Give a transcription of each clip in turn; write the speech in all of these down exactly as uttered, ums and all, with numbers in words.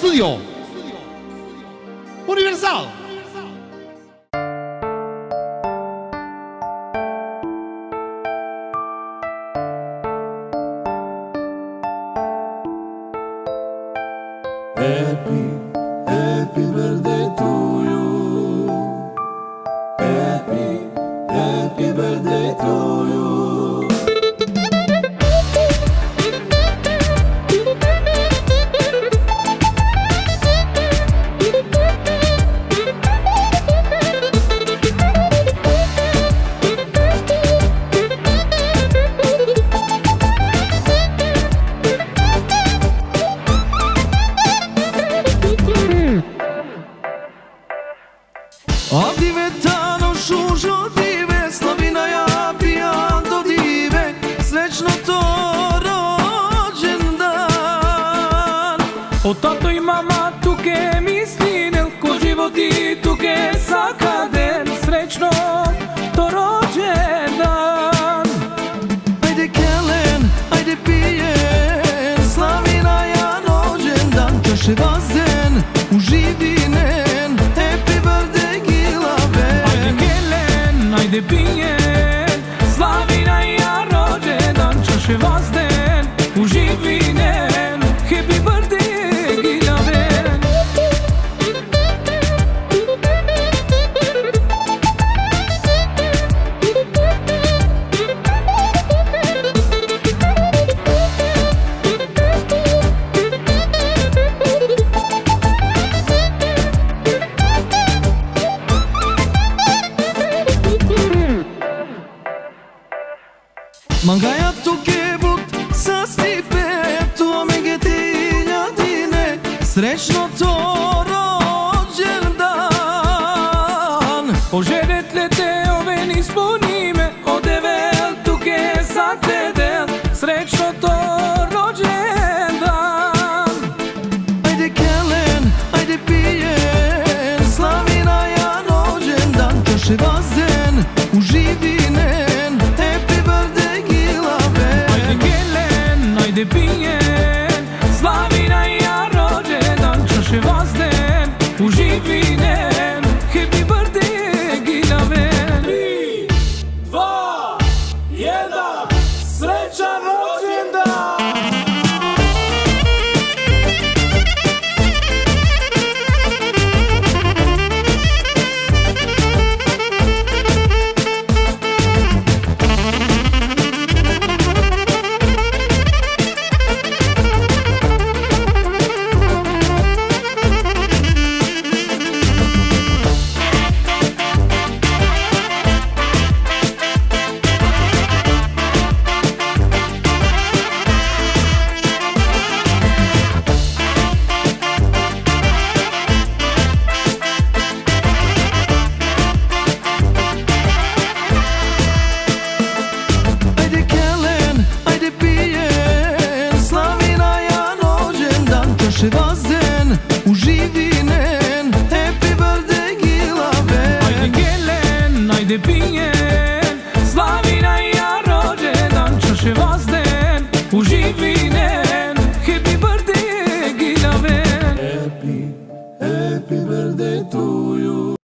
studio Universal. Happy, happy birthday to you. Happy, happy birthday to you. Avdive tano šužo dive, slavina ja pijan do dive, srećno to rođendan. O tato i mama tuke mislinel, ko životi tuke sakaden, srećno to rođendan. Ajde kelen, ajde pijen, slavina ja rođendan, čaše bazen, uživinen, happy birthday Gilaben. Ajde kelen, ajde pijen, slavina ja rođendan, čaše vazden, uživinen, happy birthday Gilaben. Mangaja tu kebut sa stipe, tu omege tiljadine, srećno to rođendan. Požedet lete ove nispunime, odevel tuke sa tedel, srećno to rođendan. Ajde kelen, ajde pijen, slavina ja rođendan, čaše bazen, uživinen, happy birthday Gilaben. Ajde kelen, ajde pijen, slavina ja rođendan, čaše vazden, uživinen, happy birthday Gilaben. Tri, dva, jedan, srećan rođendan! Ajde kelen, ajde pijen, slavina ja rođendan, čaše bazen, uživinen, happy birthday Gilaben. Ajde kelen, ajde pijen, slavina ja rođendan, čaše vazden, uživinen, happy birthday Gilaben. Happy, happy birthday to you.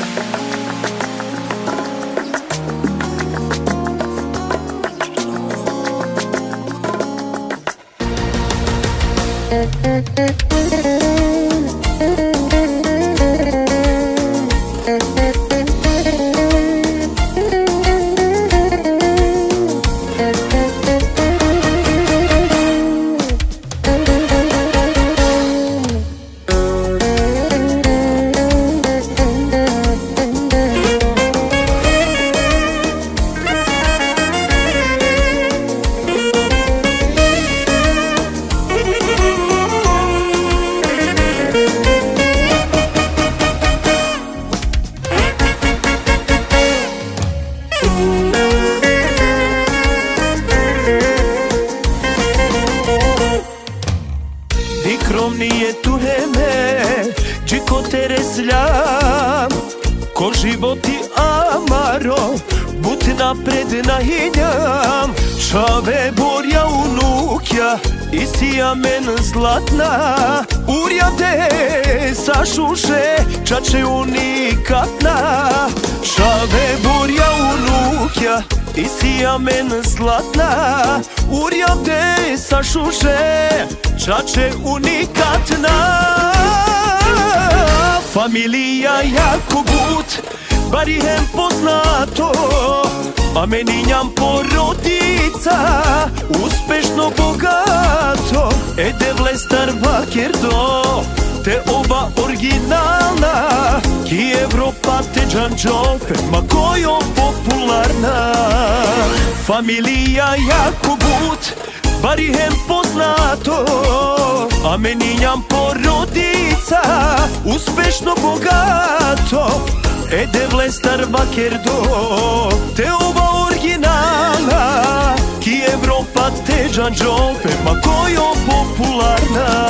Nije tu heme, džiko teresljam, ko životi amaro, but napred nahinjam, šave borja unuke. nuchja i sija men zlatna, urja te sa šuše, čače unikatna. Šave burja u nuchja i sija men zlatna, urja te sa šuše, čače unikatna. Familija jako gut, barihem poznato, a meni njam porodica, uspešno bogato. Ede vlestar vakerdo, te oba originalna, ki Evropa te džanđope, ma kojo popularna. Familija jako gut, barihem poznato, a meni njam porodica, uspešno bogato. Ede vlestar vakerdo, te oba originalna, ki Evropa te džanđope, ma kojo popularna.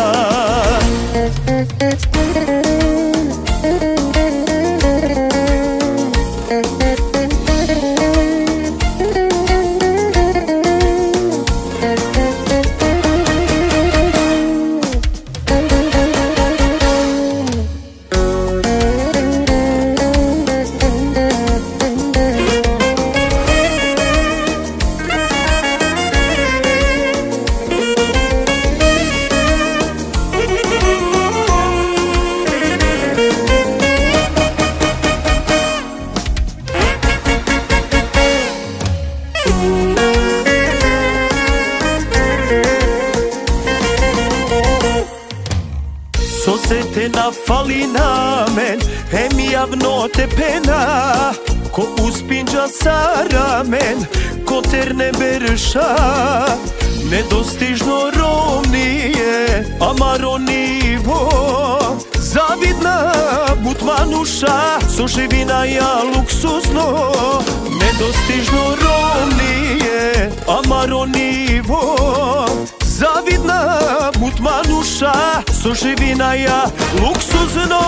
Sosete na fali namen, hem javno te pena, ko uspinđa sa ramen, ko terne berša, nedostižno rovnije, amaro nivo. Zavidna butmanuša, soživina ja luksuzno, nedostižno rovnije, amaro nivo. Zavidna butmanuša, soživina ja luksuzno.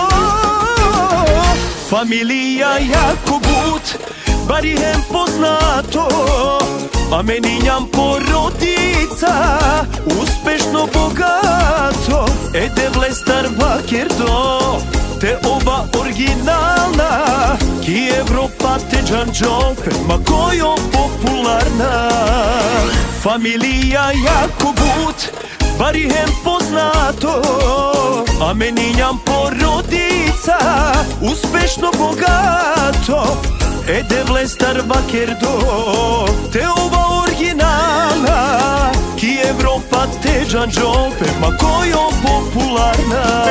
Familija jako gut, barihem poznato, a meni njam porodica, uspešno bogato. Ede vlestar vakerdo, te oba originalna, ki Evropa te džanđope, ma kojo popularna. Familija jako gut, barihem poznato, a meni njam porodica, uspešno bogato. Ede vlestar vakerdo, te oba originalna, ki Evropa te džanđope, ma kojo popularna.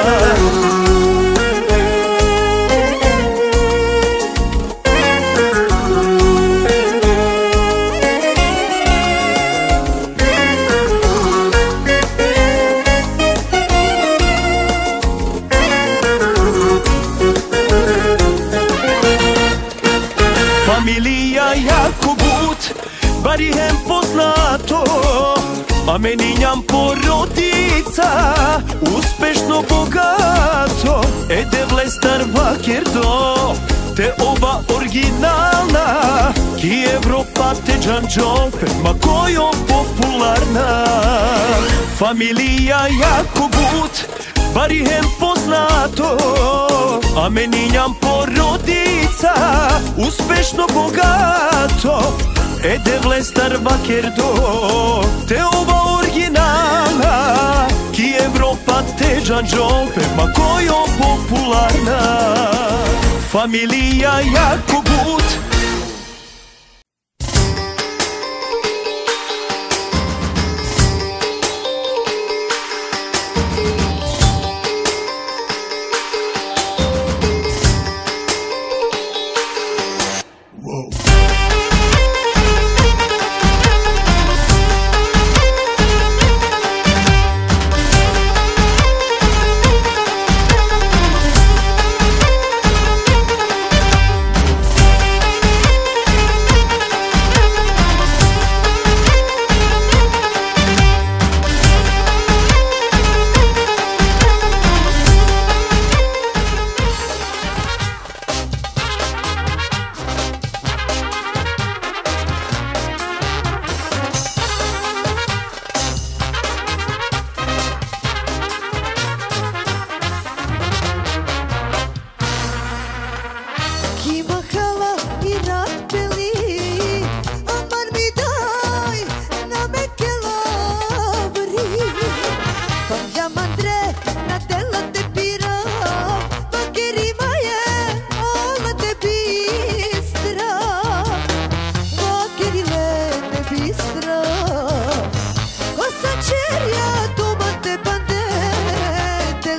Familija jako gut, barihem poznato, a meni njam porodica, uspešno bogato. Ede vlestar vakerdo, te oba originalna, ki Evropa te džanđope, ma kojo popularna. Familija jako gut, barihem poznato, a meni njam porodica, uspešno bogato. Ede vlestar vakerdo, te oba originalna, ki Evropa te džanđope, ma kojo popularna. Familija jako gut.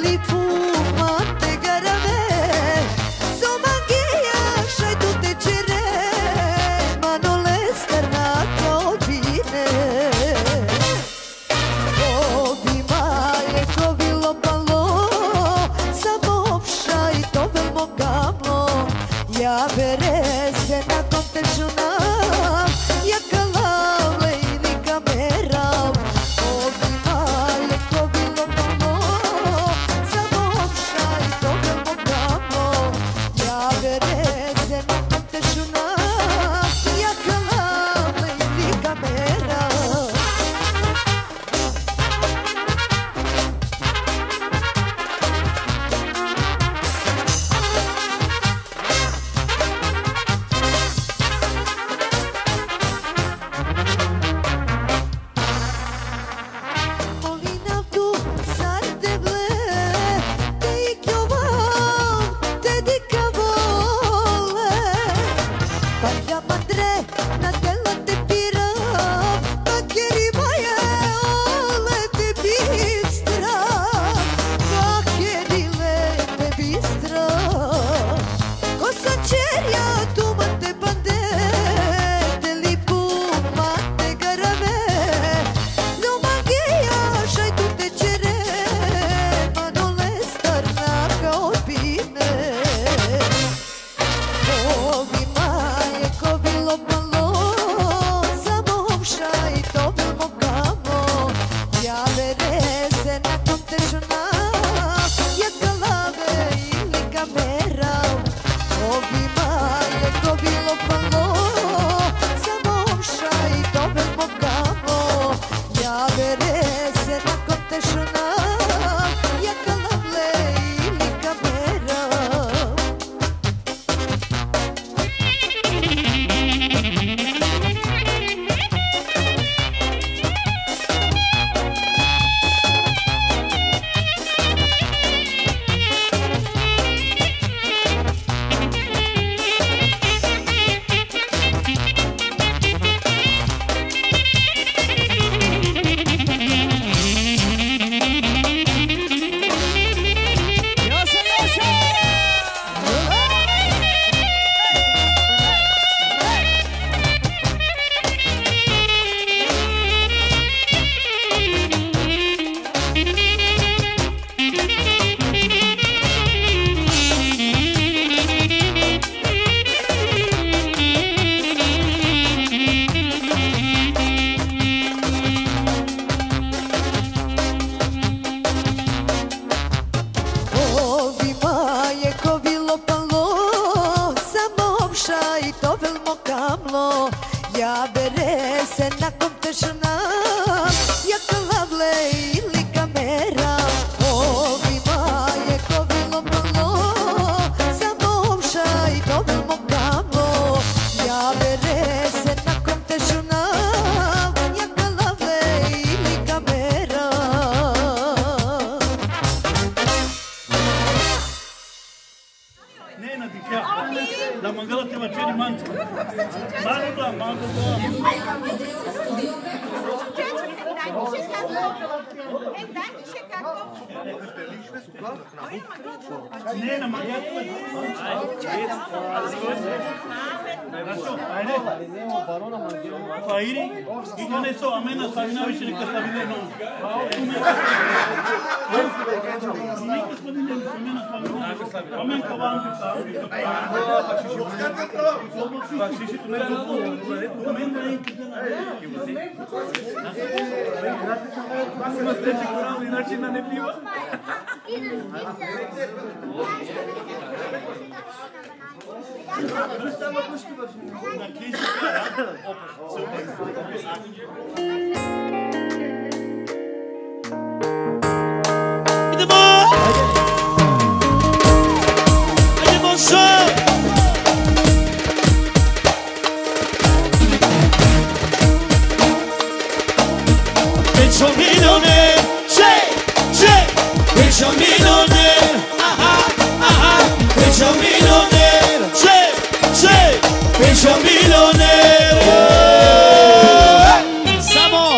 Samo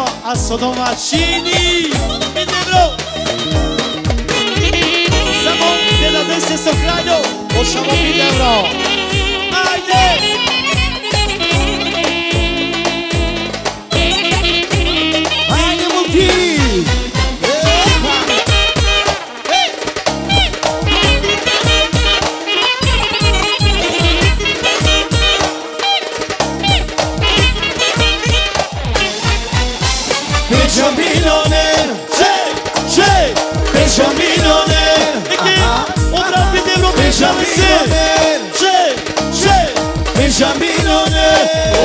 a Sodomacini. Bine, bro! Samo de la dese Socrano, o șamo bine, bro! Haide! Haide, multi! Penso milioner, c'è, c'è, penso milioner. Un rapid de vreo Penso milioner, c'è, c'è, penso milioner.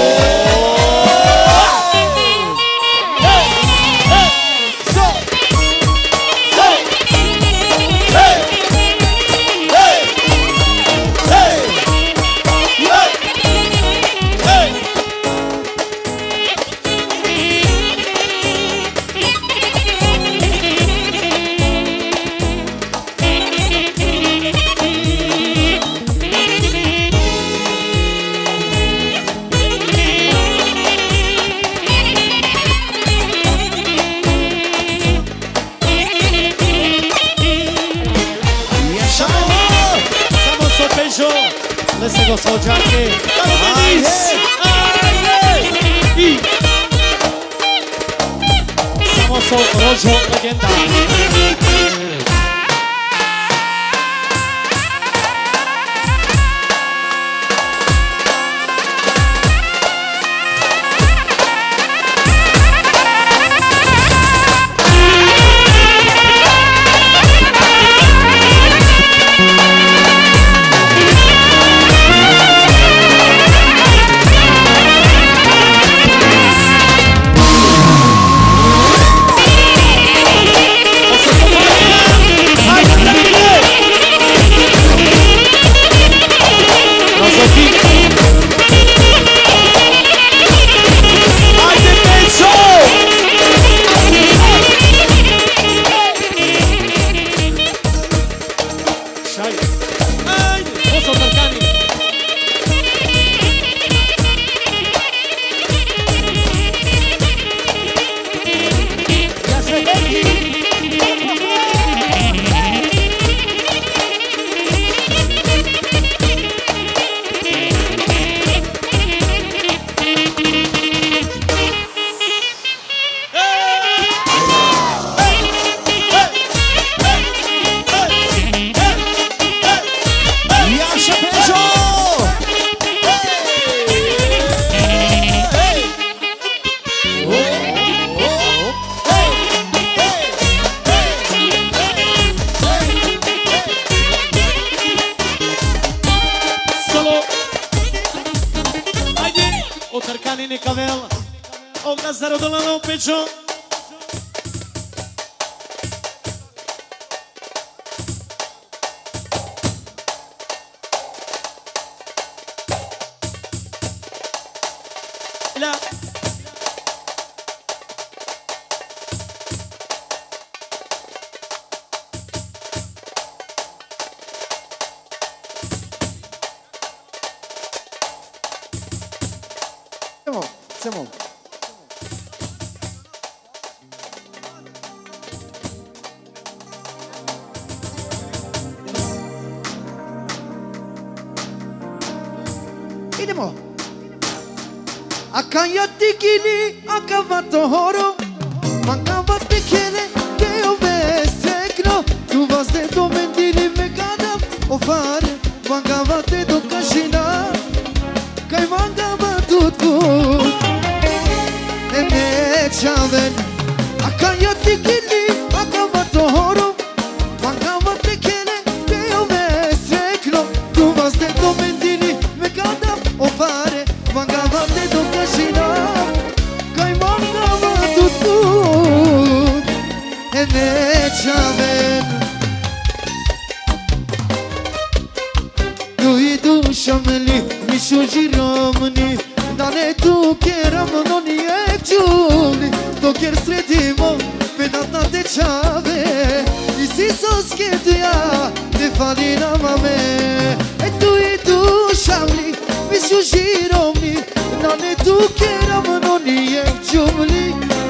Let's go, so Jackie. Siamo su Rojo Legenda.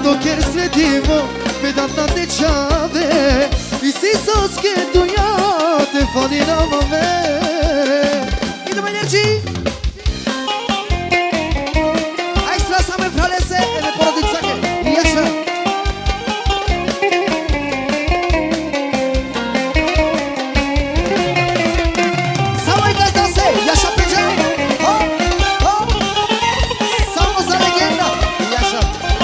quando ker sredimo pedanta te chave i si sos che tu ja te falina me idemo energy ai strasame pralese e me porodicake jasha samoj gazda se jasha peđa ho ho samo za legenda jasha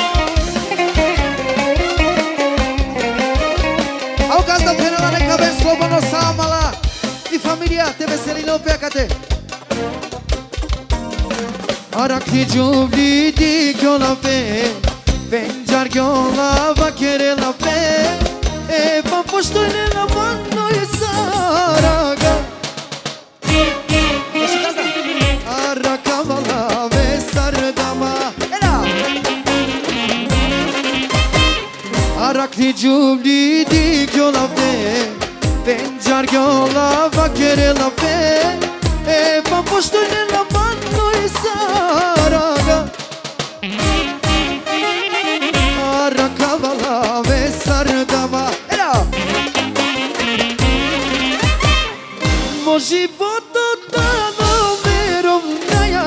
au gazda penala neka ben slobodno samala i familija tebe selino pekate Arak ti giuvli di la fe Venjar la va kere la fe E pa posto nella mano e saraga Araka vala ve sardama Era Arak ti giuvli di la fe Venjar la va kere la fe E pa posto nella mano e saraga Araka vala ve sardama Era Mo životu dano verom naja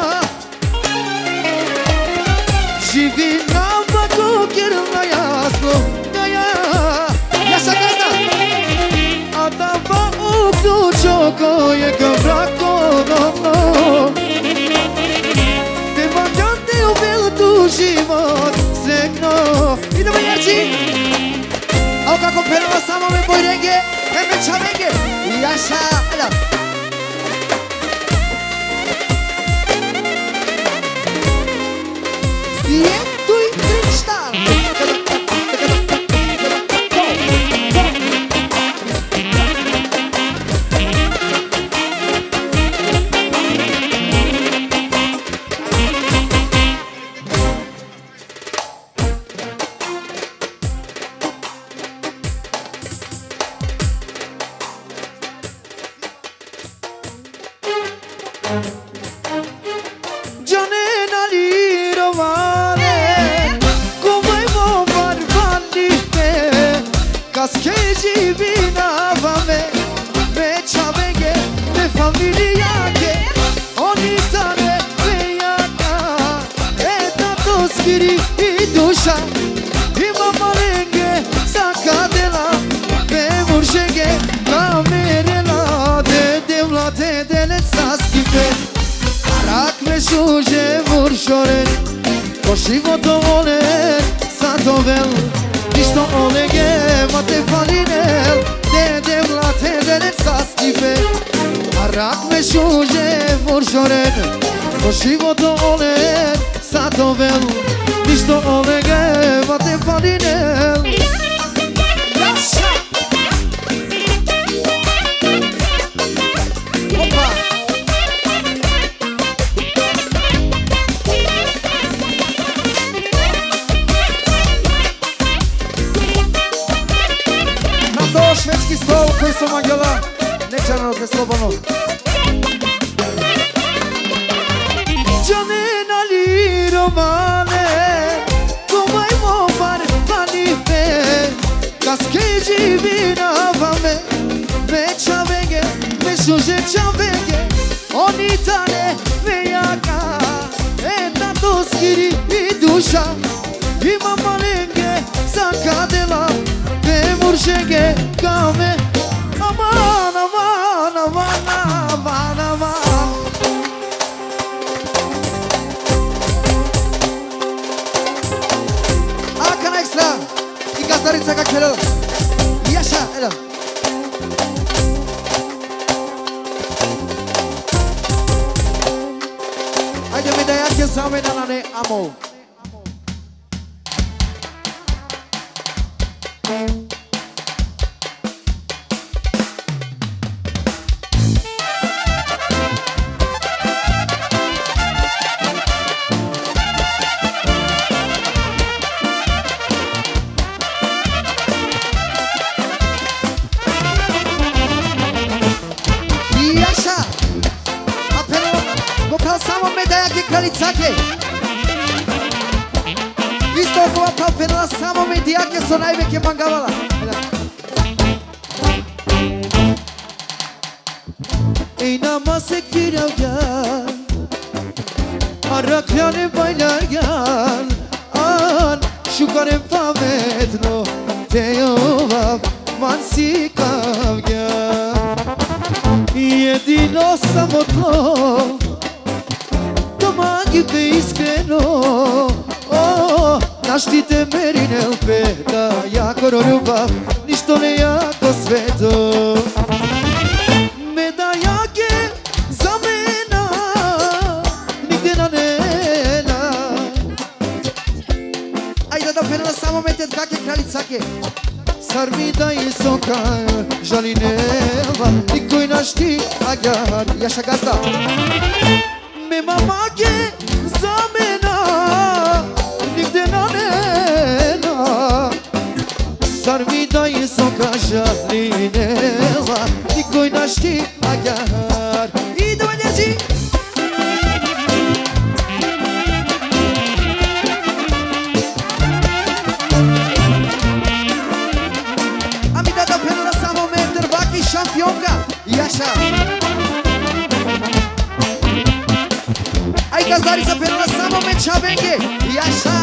Živi na vaku kjer na jasno naja Jasna gazda A da va uključo koje ga vrako no no Te valjate u veltu život sregno Idemo jerči Au kako penala samo me boj renge E me čavenge Jasha Ela Siento i kristal Gianena li rovane Come vo barbandi te Casche divina va me Me chavenge Me familia che Ogni tane veiata E tanto skiri i dusha I mamma lenge Sakadela Me murshenge Kamerela De devla te delet saskipe Rak me shuže vuršoren Ko životo volen Satovel Ništo olege ma te falinel Dede vlate denet saskipe Rak me shuže vuršoren Ko životo volen Satovel Ništo olege ma te falinel Jasha Opa Švedski stol koji su magela Nečarno te slobodno Gianena li romane Come mo barbani fe Casche divina va me Me chavenge Me shuže chavenge Oni tane vejaka E tanto skiri i dusha I mamma lenge Sakadela Murshenge kame aman aman aman aman aman Akan ekstra I gazdarica kak helal Jasha helal Ajde mi da jake same da na ne amo Samo me da jake kralicake Isto ako va pa pena samo momenti jake su najveće mangavala. Ey namazı kirevgen Araklanı baylargen An şukarım pametno Teyovav mansi kavgen Jedino samotno Doma gibi iskreno Oh, naštite merine upeta Jako ljubav, ništo ne jako sveto Medajake za mena Nigde na nena Ajde da penala samo metet kake kralicake Sarmida i soka Žali neva Nikoj naš ti agar Jaša gazda Me mamake za mena Nigde na nena Sarmida i soka Žali neva Nikoj naš ti agar Idemo nježi Šampionka, Jaša Aj gazdarica penala samo me čabenge, Jaša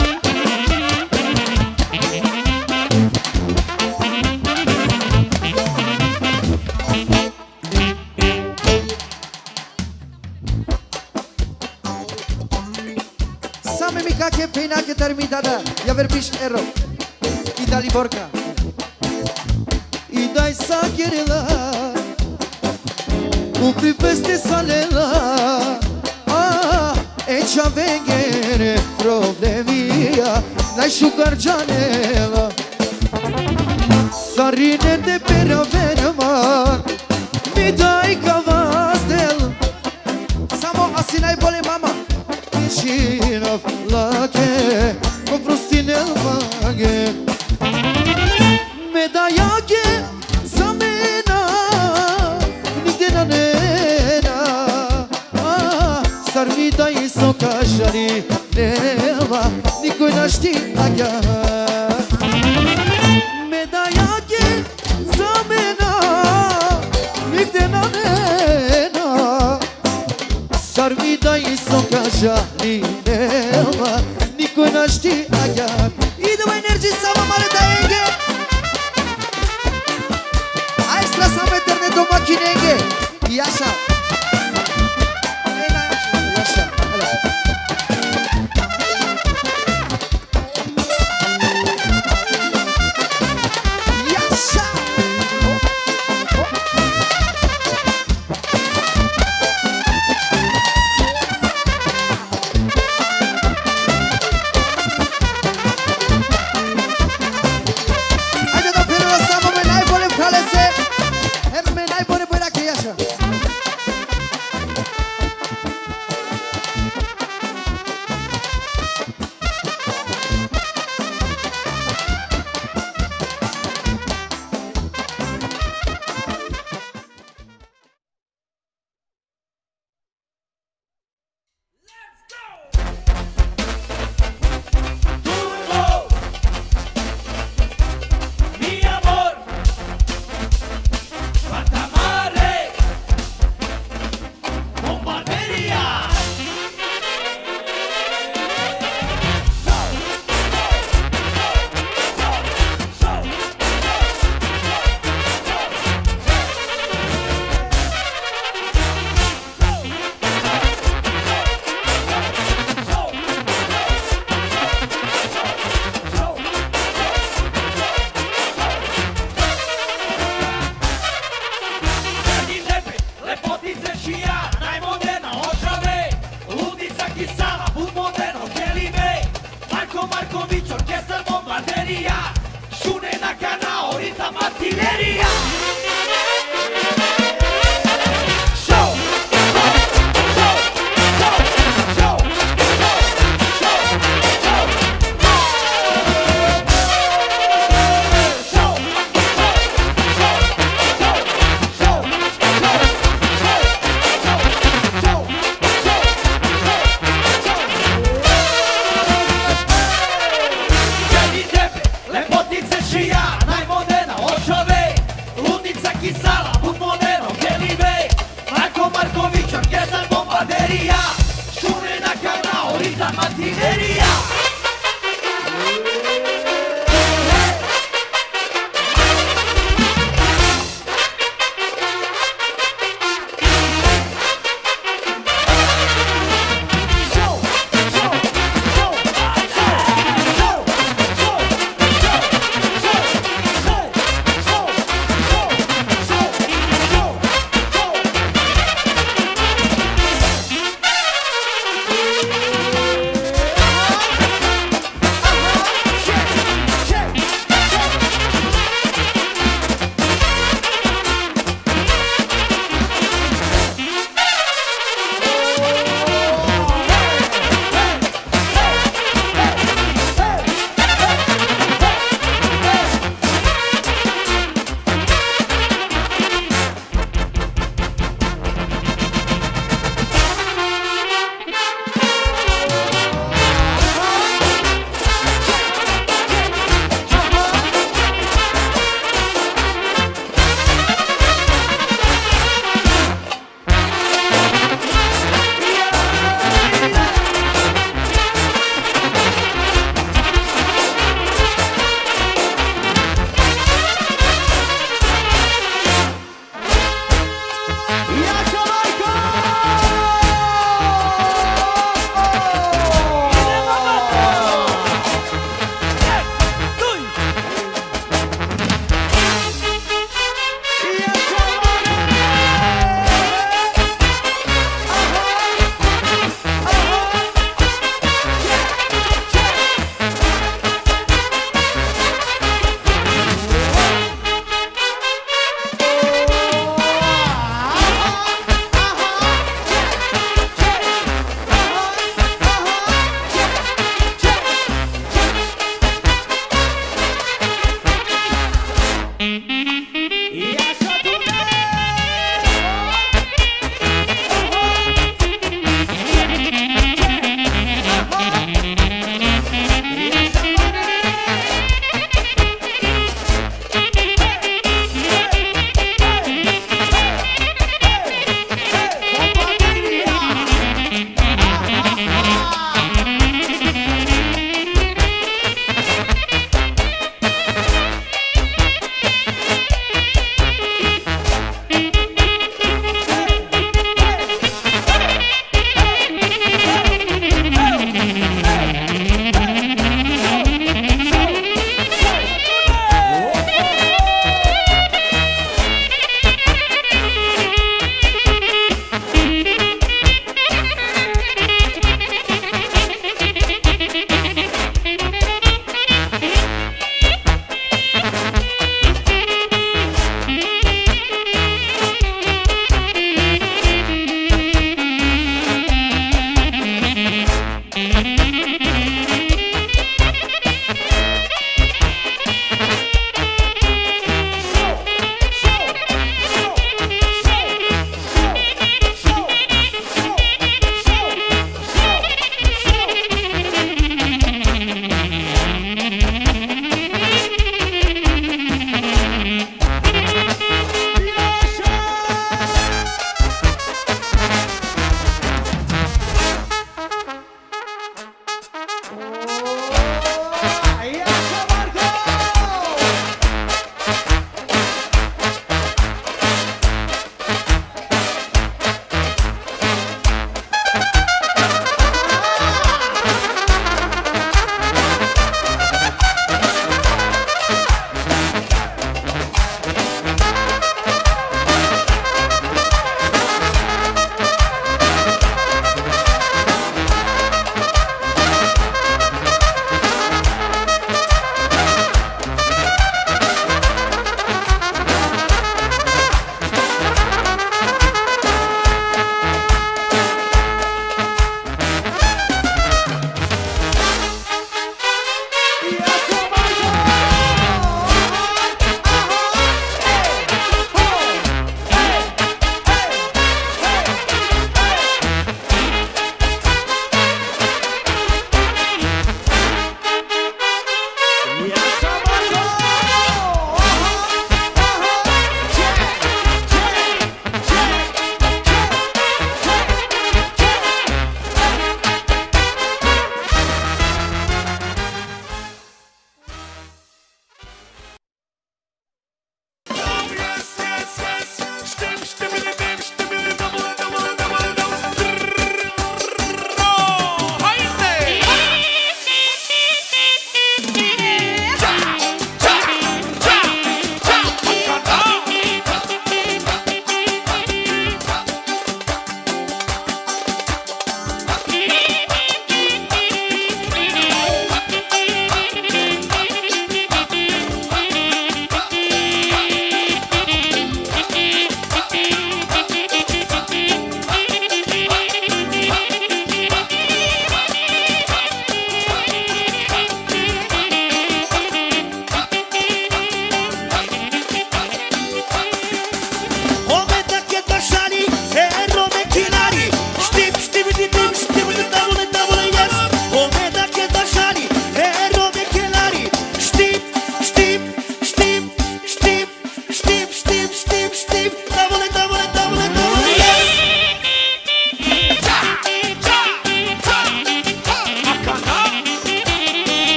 Same mi kake pejnake termitada, ja verbiš ero I dali borka I daj sakirila U pripeste salela Ah, e qa vengere problemia Naj shukar gjanela Sarine te pera veneman Mi daj kavastel Samo asi najbolje mama Šinov lake Ko prostinel vage Medajake za mena Nigde na nena ah, Sarmida i soka žali nema Nikoj naš ti agar Medajake za mena Nigde na nena Sarmida i soka žali nema Nikoj naš ti agar Idemo energiji samo male da enge Extra samo eterne domaćinenge Jaša Jaša Jaša Ajde da penala samo me najbolje praleze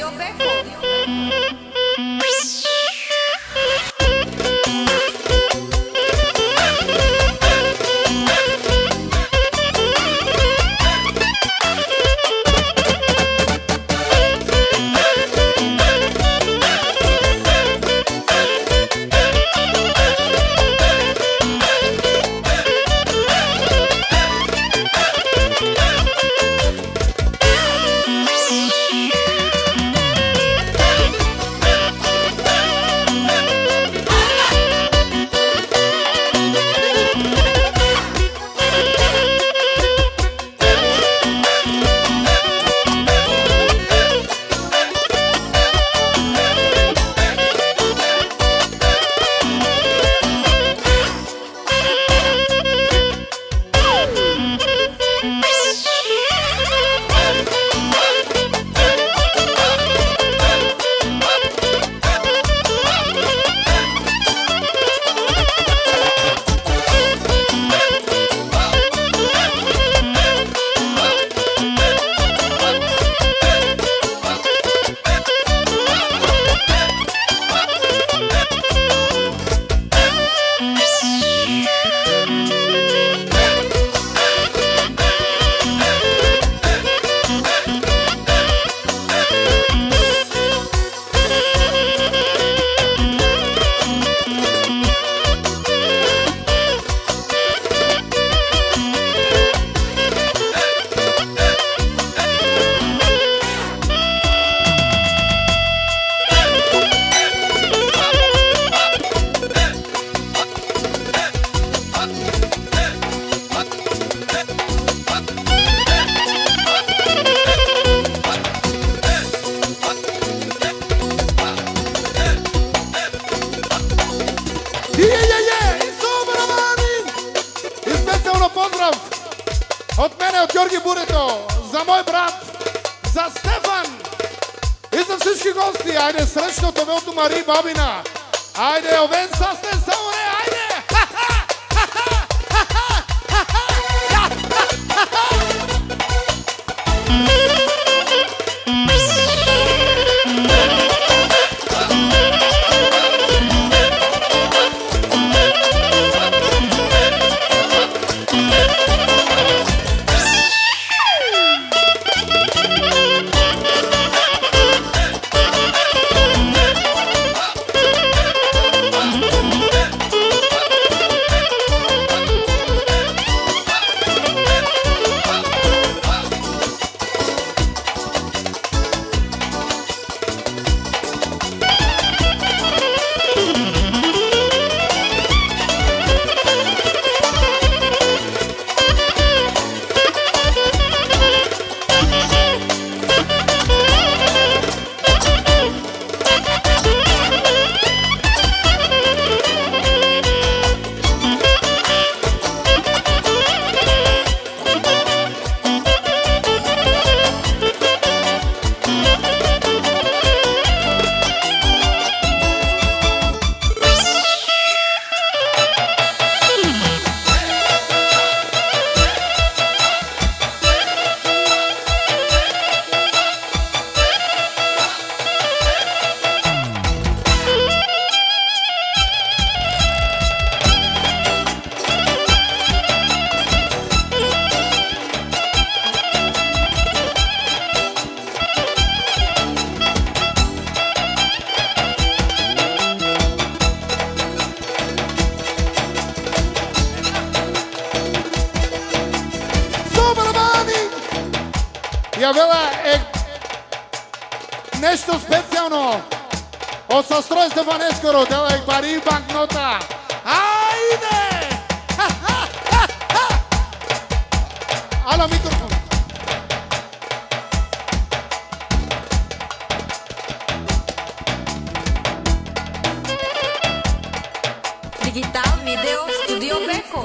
Studio Beko. Javela е нещо специално от Състрой Стефанеско родела и пари и банкнота. Айде! Ало, микрофон. Дигитал Видео Студио Беко.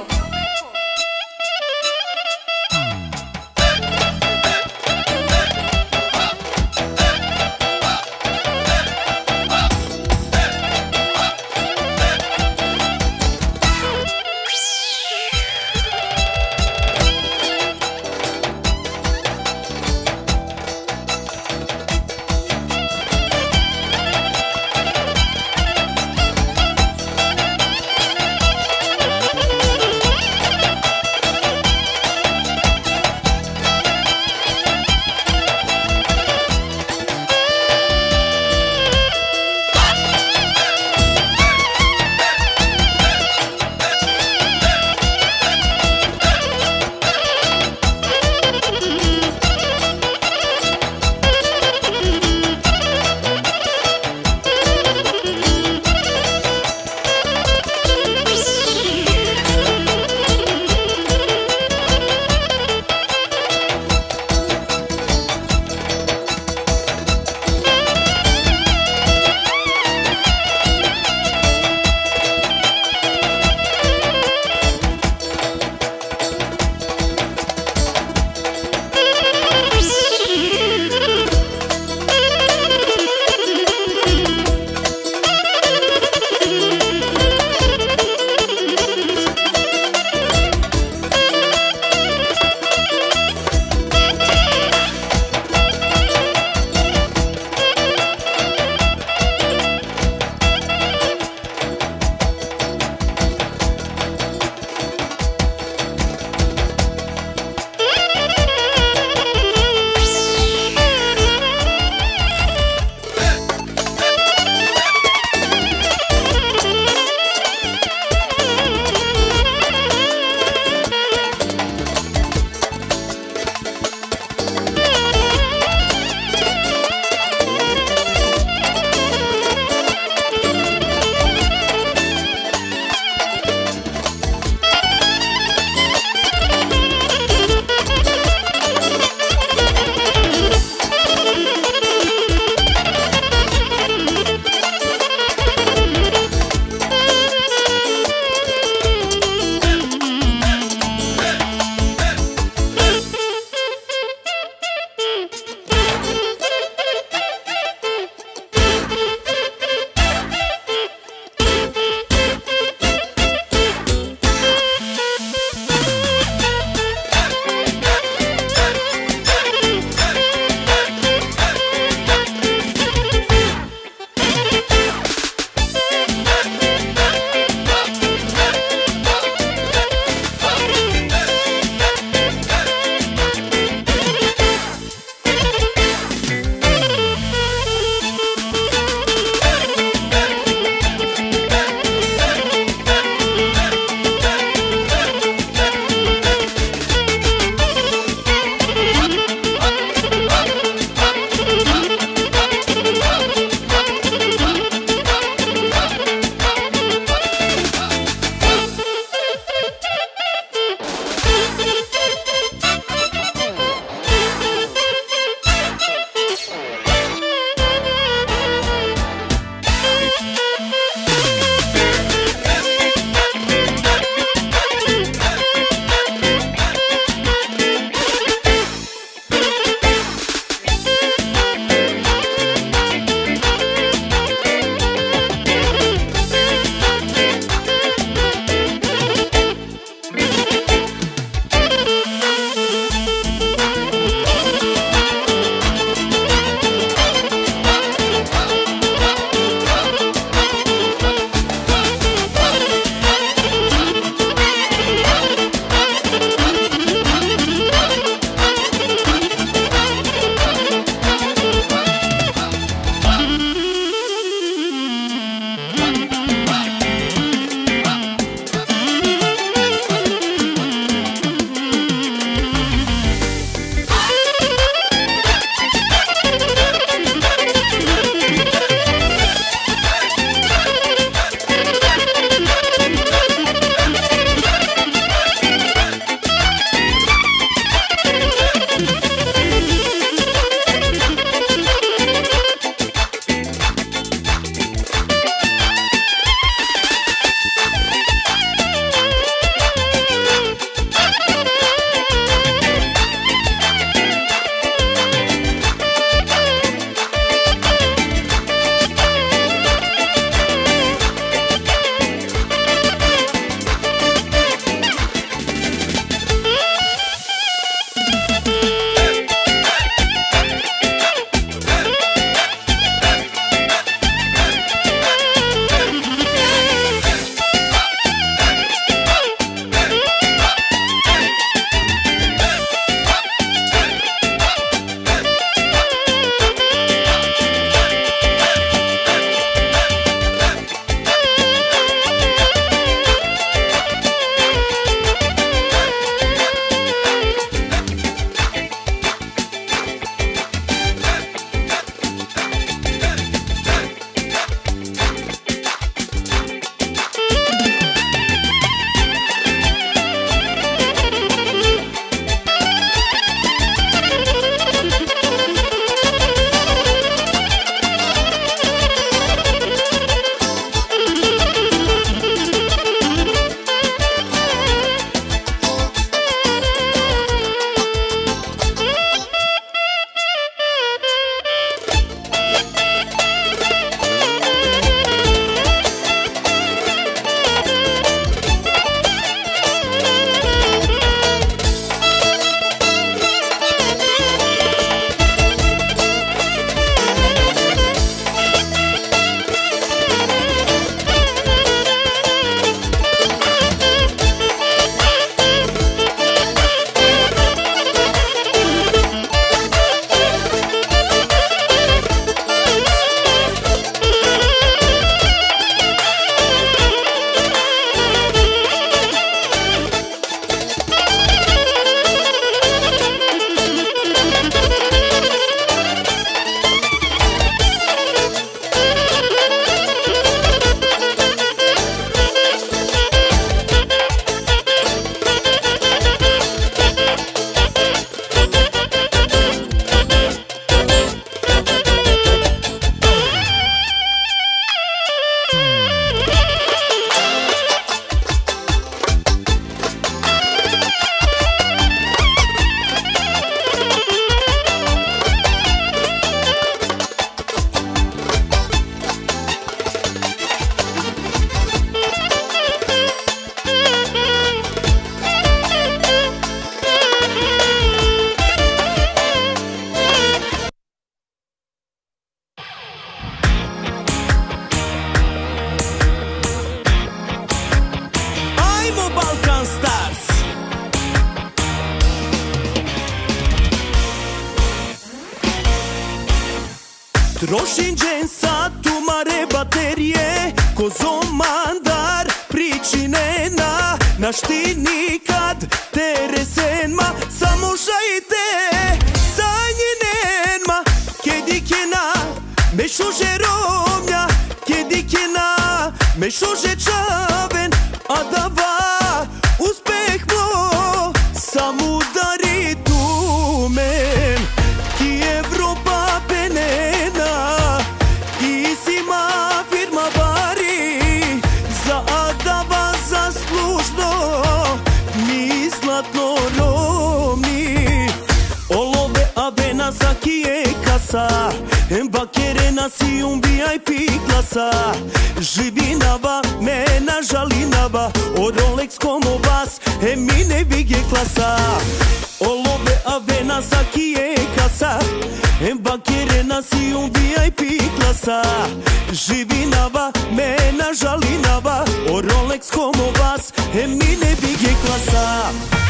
Rošinđen sad tu mare baterije ko zomandar pričinena naš ti nikad teresenma samo žajte sanjenenma kedikena me šuže romja kedikena me šuže čaven a da va uspeh mo sam udari tu men ki Evropa penena i sima firma bari za adava zaslužno mi zlatno romni olove avena za kije kasa bakere si un V I P klasa živinava mena žalinava o Rolex como vas e mine vige klasa olove avena za kije kasa bakere si un V I P klasa živinava mena žalinava o Rolex como vas e mine vige klasa.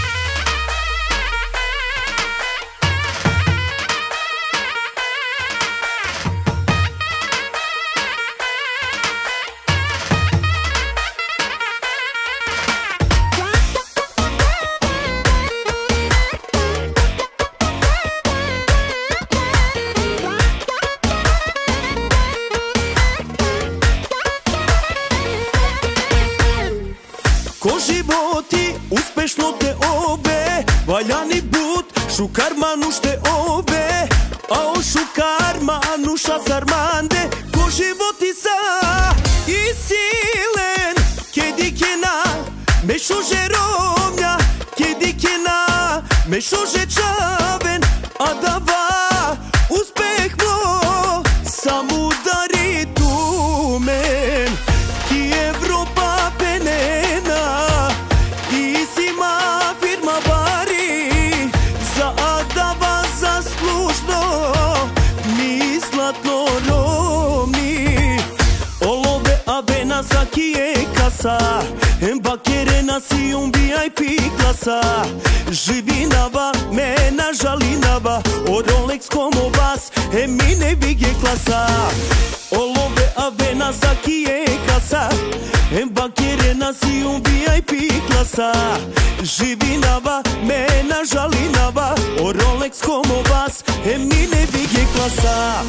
Ko životi uspešno te obe valjani but šukarmanu šte obe a o šukarmanu šazarmande ko životi sa i silen kedikena me šuže romja kedikena me šuže čaven a da va uspeh mo sam udari tu men ki Evropa penena i sima firma bari za adava zaslužno mi zlatno romni olove avena za kije kasa bakere si un V I P klasa živinava mena žalinava o Rolex como vas e mine vige klasa olove avena za kije kasa bakere si un V I P klasa živinava mena žalinava o Rolex como vas e mine vige klasa.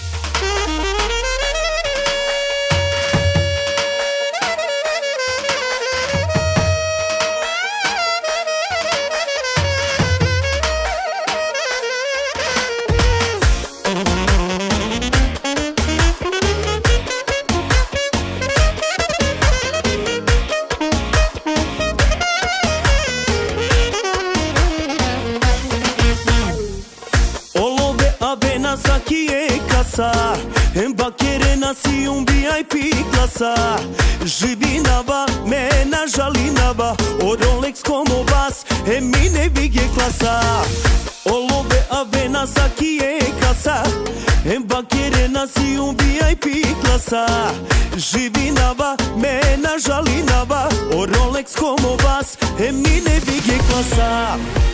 Za kije kasa bakere si un V I P klasa živinava mena žalinava o Rolex como vas e mine vige klasa olove avena za kije kasa bakere si un V I P klasa živinava mena žalinava o Rolex como vas e mine vige klasa.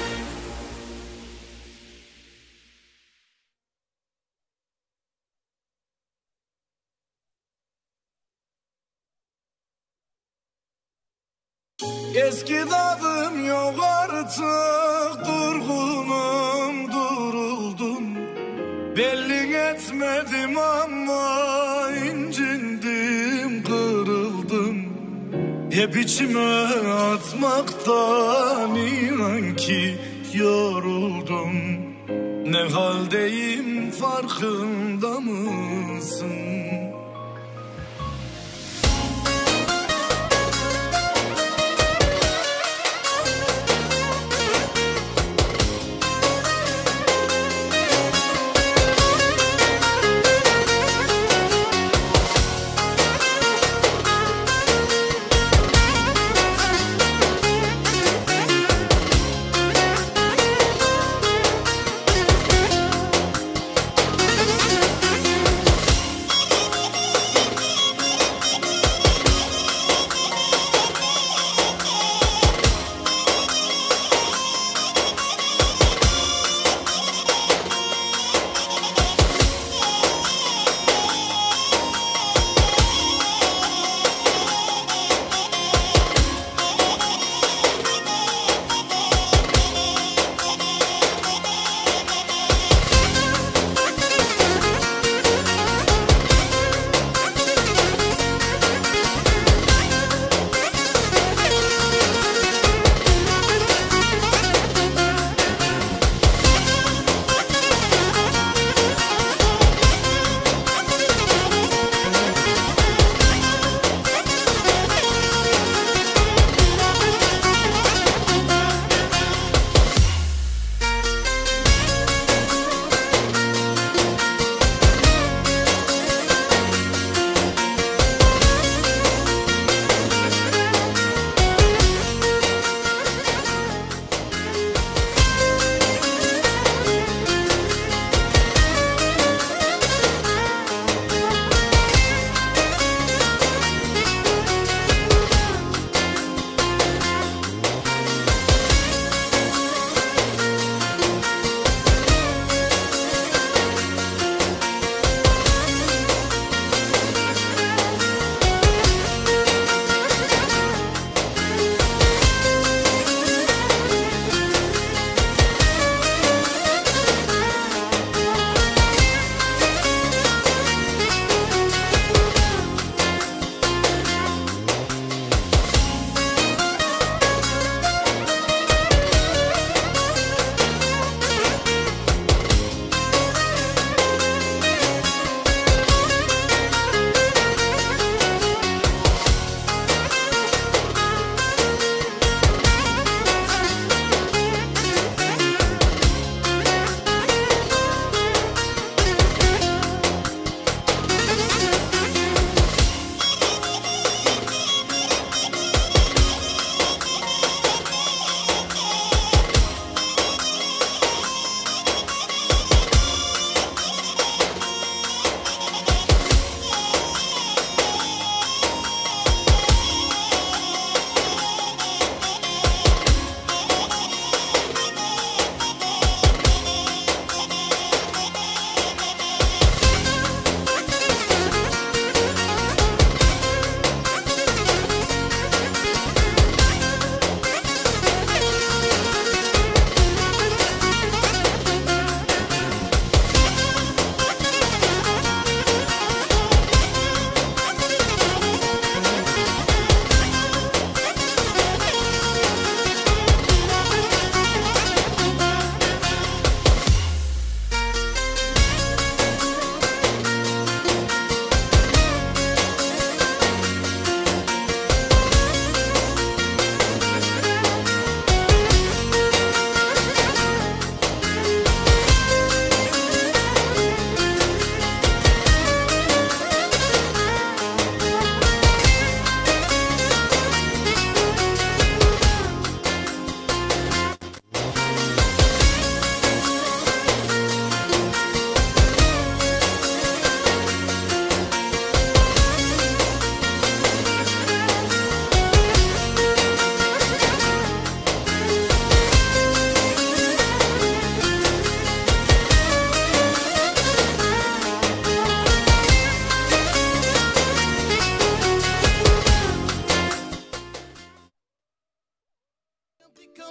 Eski dadım yok artık durgunum duruldum belli etmedim ama incindim kırıldım hep içime atmaktan inan ki yoruldum ne haldeyim farkında mısın?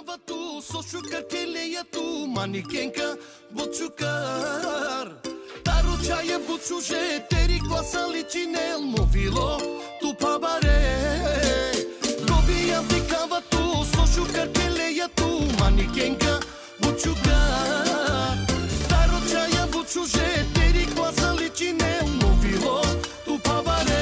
kava tu, sošukar keleja tu, manikenka bočukar. Taro čaje bučuže, teri klasa ličinel, movilo tu pabare. Dobijam ti kava tu, sošukar keleja tu, manikenka bočukar. Taro čaje bučuže, teri klasa ličinel, movilo tu pabare.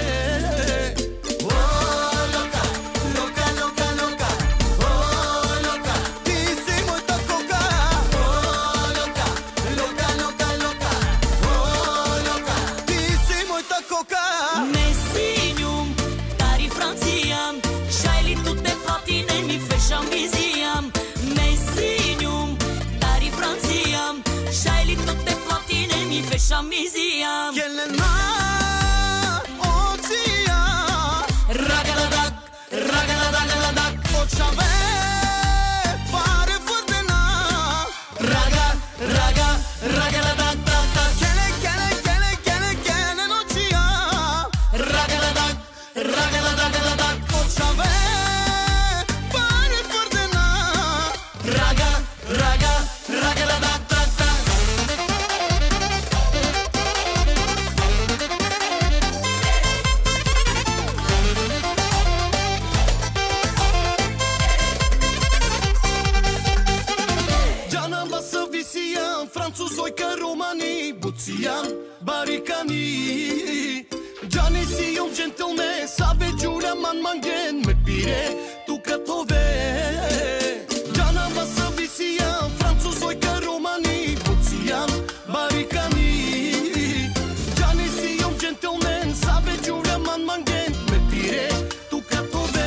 Museum. Jelena očija, Ragaladak, ragaladagaladadak, očave pare fordena. Raga, raga, ragaladak, tak, tak. Kele, kele, kele, kele, kele nočija. Ragaladak, ragaladagaladadak, Očave pare fordena. Raga, raga, ragaladak, tak, tak. Francuzojka romani, bucijan, barikani. Gianni si un gentleman, save giura man mangen, me pire tu catove. Gianna masa visian, francuzojka romani, bucijan, barikani. Gianni si un gentleman, save giura man mangen, me pire tu catove.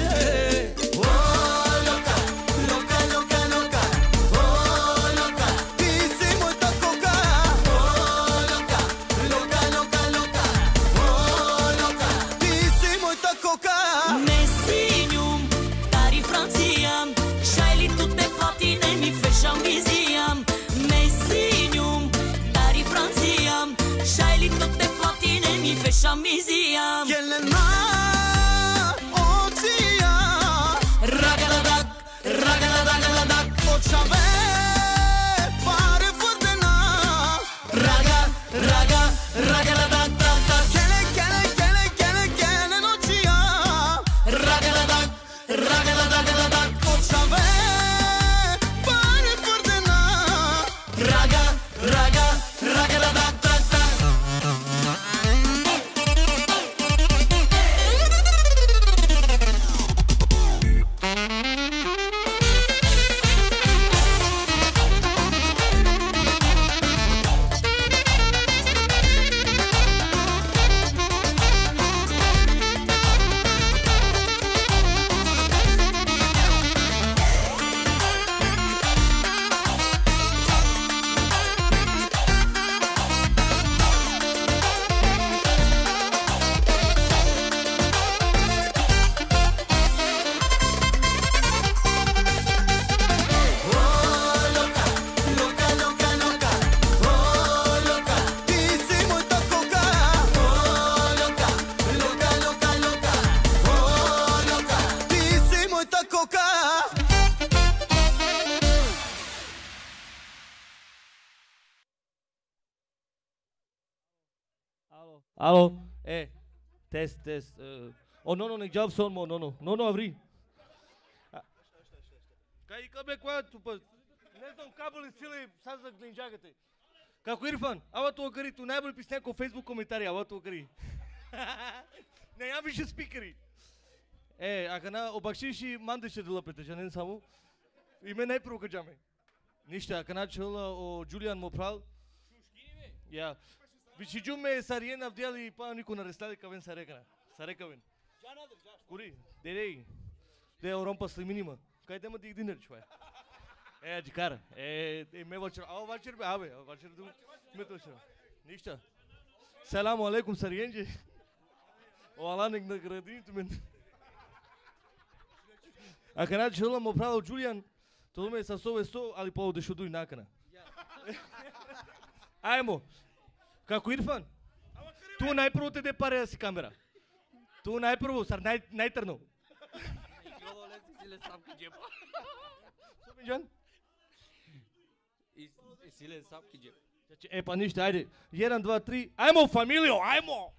Museum. Jelena očija, Ragaladak, ragaladagaladadak, očave pare fordena. Raga, raga, ragaladak, tak, tak. Kele, kele, kele, kele, kele nočija. Ragaladak, ragaladagaladadak, Očave pare fordena. Raga, raga, ragaladak, tak, tak. Alo, e, test, test. Uh, oh, no, no, nek джав сон мо, no, no, no, no, avri. Кај и кабе која ту па, не знам кабели сили, сад за глинджагате. Како Ирфан, ава тоа кари, ту најболи писне како Facebook коментари, ава тоа кари. Не, ја више спикери. Е, ака на обакшиши мандеше да лапете, жа не само. Име најпрво кажаме. Ништа, ака начала о Джулиан мо прал. Ја. Вичи джуме сариена вдели па нико на рестали кавен са рекана. Са рекавен. Кури, дерей. Де оромпа слиминима. Кај дема диг динер чуе. Е, джикара. Е, е ме вачер. Ао вачер бе, абе, вачер ду. Ме точно. Ништа. Саламу алейкум сариенџи. О аланек на градините мен. Ака нач хила мо правил Джулиан. Тоа ме са сове со, али по одешо дуј накана. Ајмо. Како Ирфан? Ту најпрво те де паре да си камера. Ту најпрво, сар нај, најтрно. Mijan? I, i silen sapki džep. E pa ništa, ajde. Jedan, dva, tri. Ajmo, familijo, ajmo!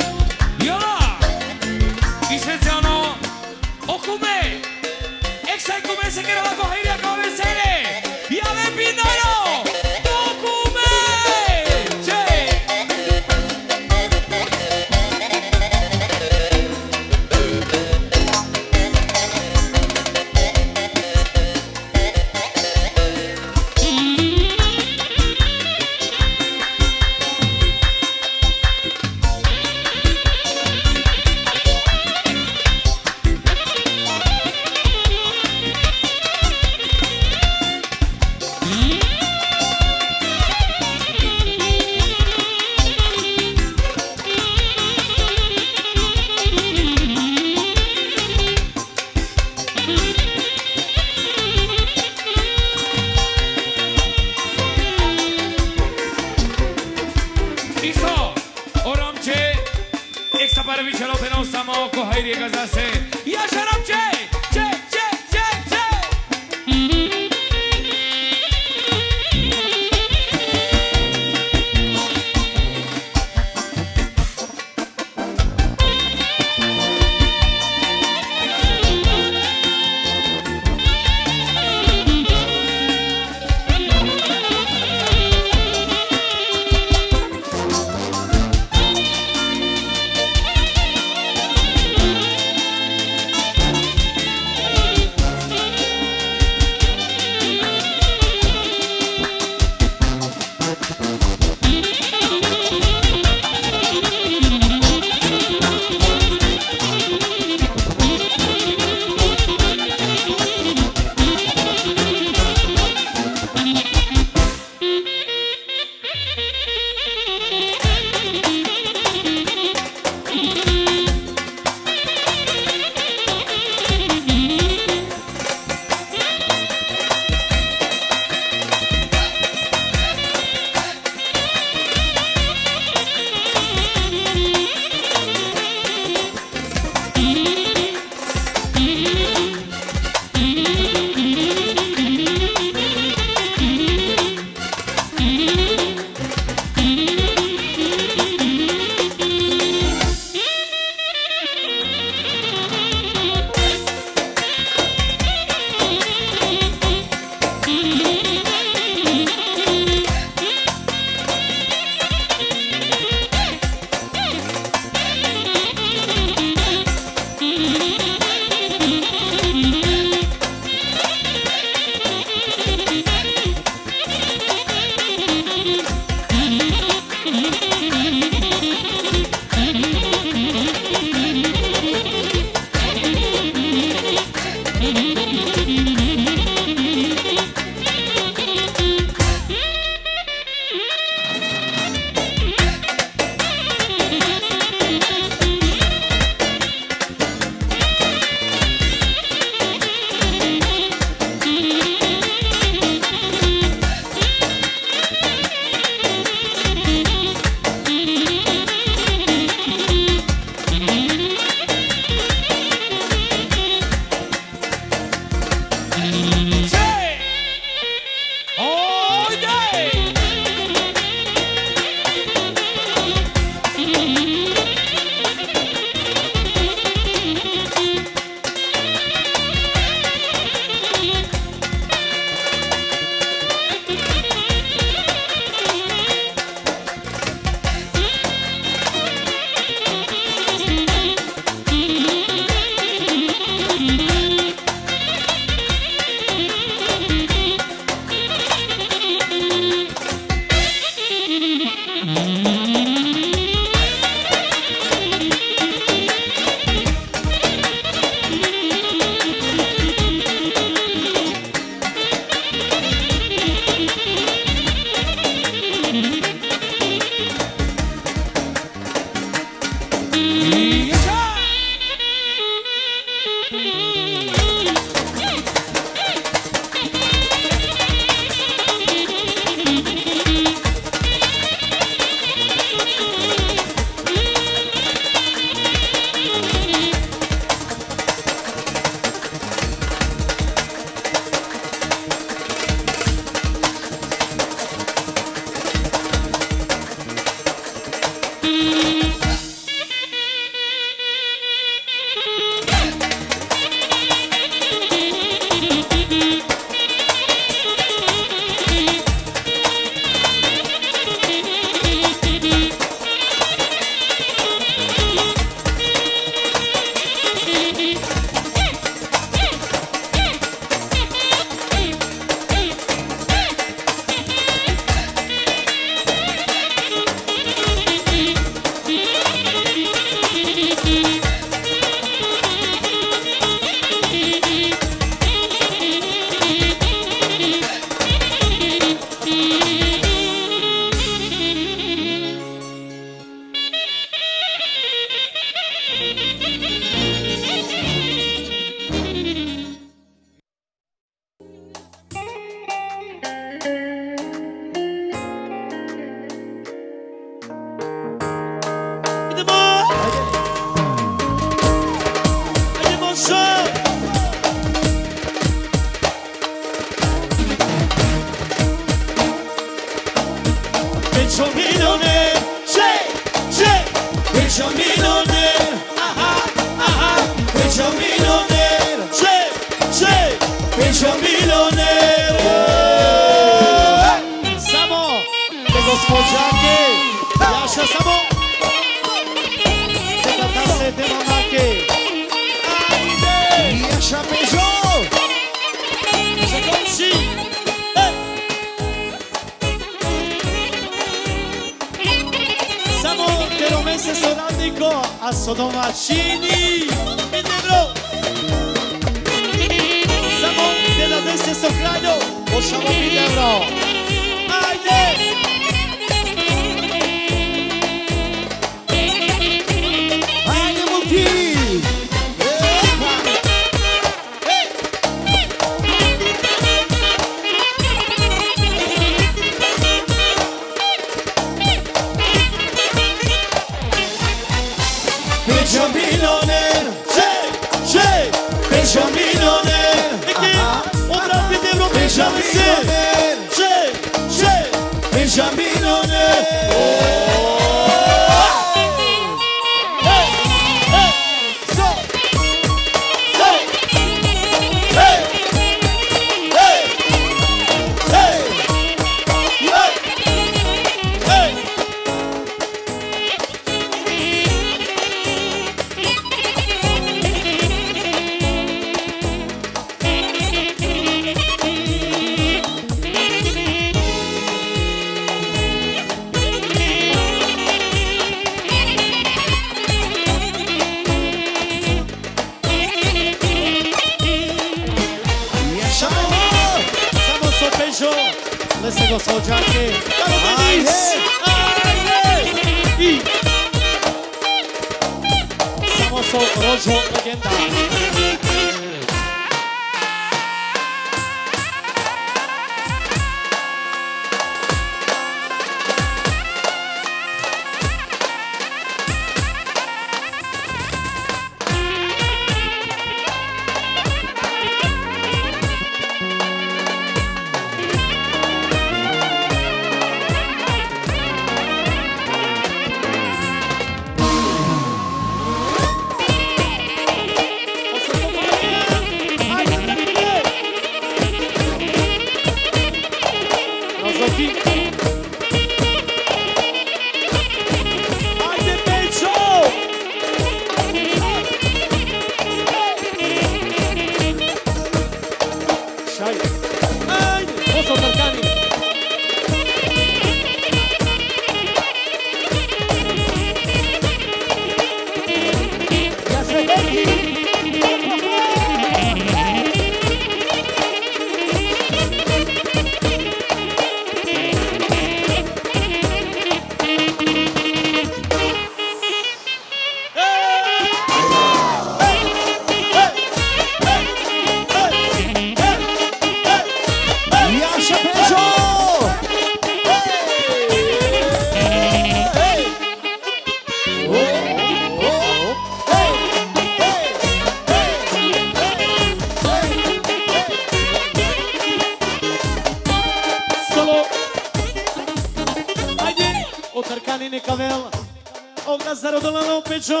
Bine Cavel, o gazară de la nou pe cio.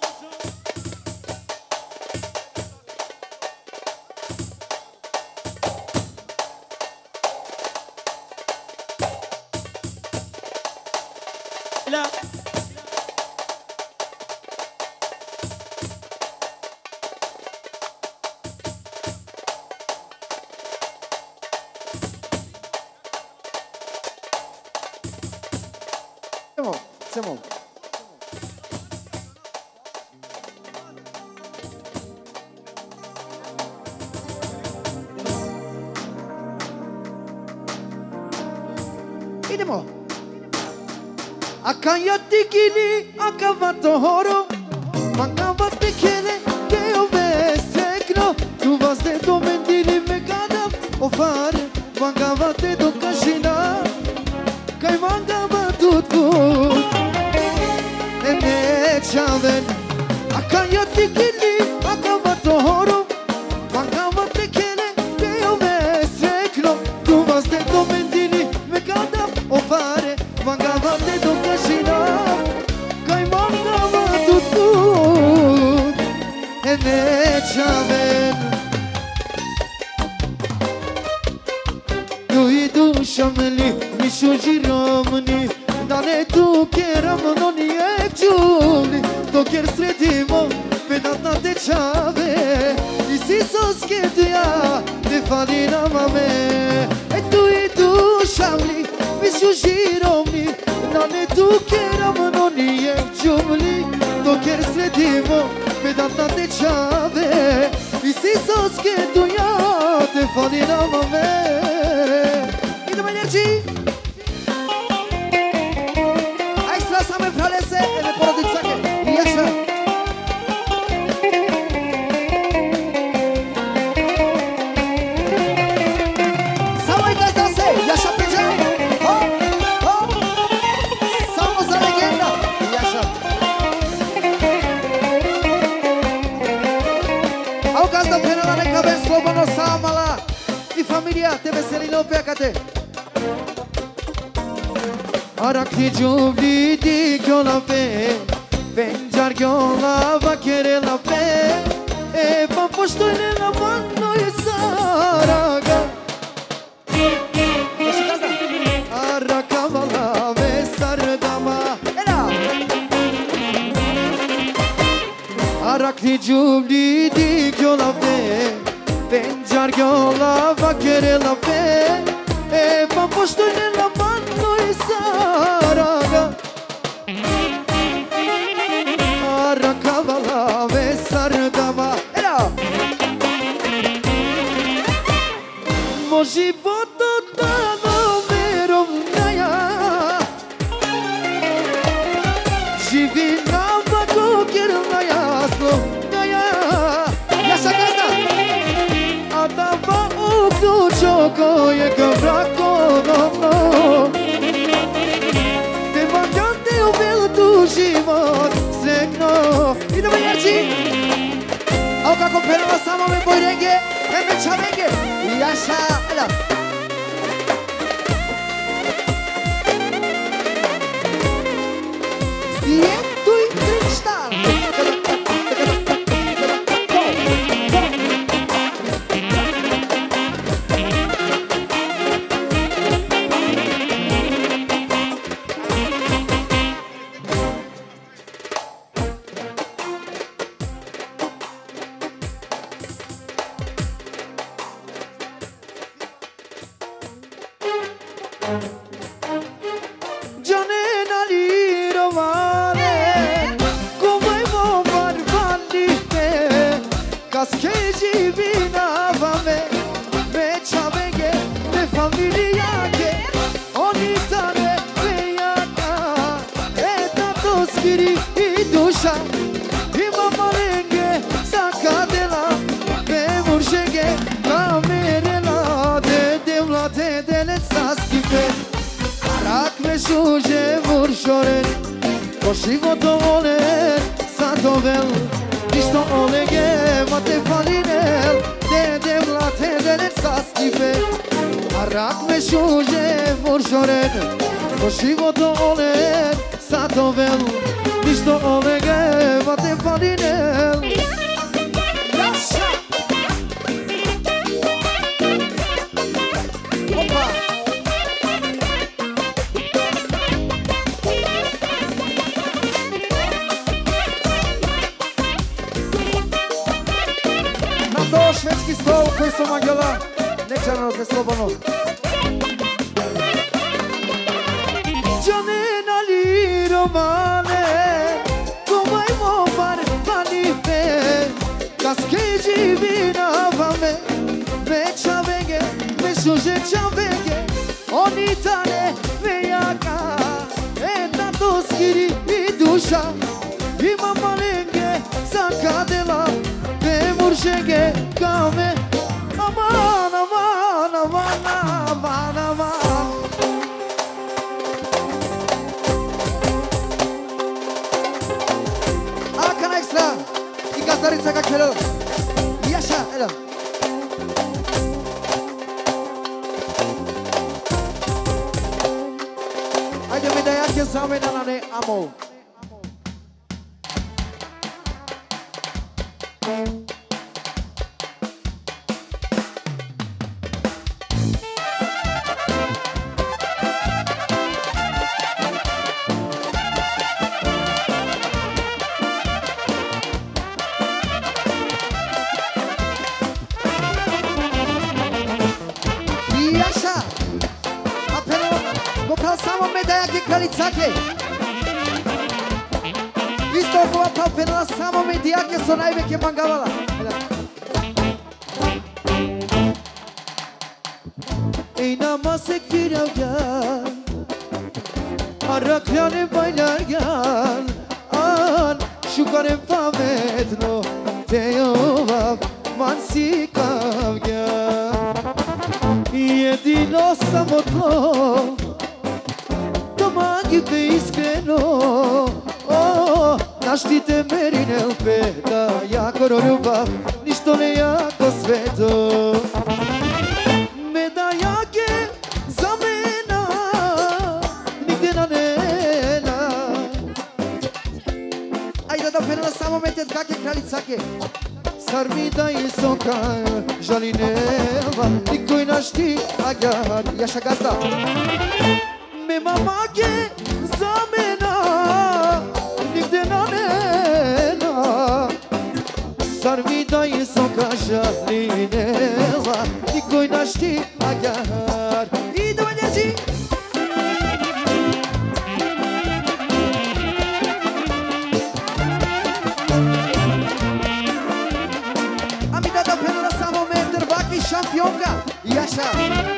La Siamo. Idemo. Akayatikini akavato horo. Mangavate kele ke ovestekno. Tu vas de domendili megana ofare. Mangavate do kashina. Kai mangavatu Chaven, akayati kili, akavato horo, akavate kele, te ovestreklo, tu vas de domendili, vegada ofare, mangavate do kashina, kai mangavatu tu, ene chaven, tu idu shameli, mishu jiromni. Dane tu keram noni ekjuli To kjer sredimo pedata te čave I si sosketuja te fali na mame E tu i tu šavli Mishu žirovni Dane tu keram noni ekjuli To kjer sredimo pedata te čave I si sosketuja te fali na mame Idemo energy Same pralese e me porodičake I jaša Samo i gazda se, jaša peđa Ho, ho Samo za legenda I jaša A u gazda penala neka bez slobodno samala I familija te veseli ne opekate Arakli giuvli di la fe Vengiar la va chiere la fe E va posto nella mano e saraga Arrakava la vesardama Arakli giuvli di la fe Vengiar la va chiere la fe E va posto nella mano e saraga Arrakava la vesardama Mo životu dano verovnaja Živi na vaku kjerna jasno Jaša gazda A dava uključo koje ga vrako Te vagante u tu život sregno Idemo jerči A kako penala samo me boj renge E me čavenge Jaša Ela Svijetu i kristal satovel Ništo olege vate farinel Jasha Opa Na to švedski stol koji sam Angela Nečarno te slobodno Gianena li romane Come mo fare panife Casche divina vame Me chavenge Me shuje chavenge Onitane me yaka E tanto skiri i dusha I mamalenge Sakadela Me murshenge Kame Aman aman aman aman aman Extra i gazdarica как hello Яша hello Ajde mi da jake zamena na ne amo Kralicake Isto ova papena samo me dijake su najveke mangavala Ey namazek firavgan Araklanım baylargan An şukarım pametno Teyovav mansi kavgan Jedino samotno Magite iskreno oh, Naštite merinel peta Jako ljubav, ništo ne jako sveto Medajake za mena Nigde na nena Ajde da penala samo metet kake kralicake Sarmida i soka Žali nema Nikoj naš ti agar Jaša gazda Me mamake za mena Nigde na nena Sarmida i soka žali nema Nikoj naš ti agar Idemo nježi A mi da da penula samo meter Vaki šampionka Jaša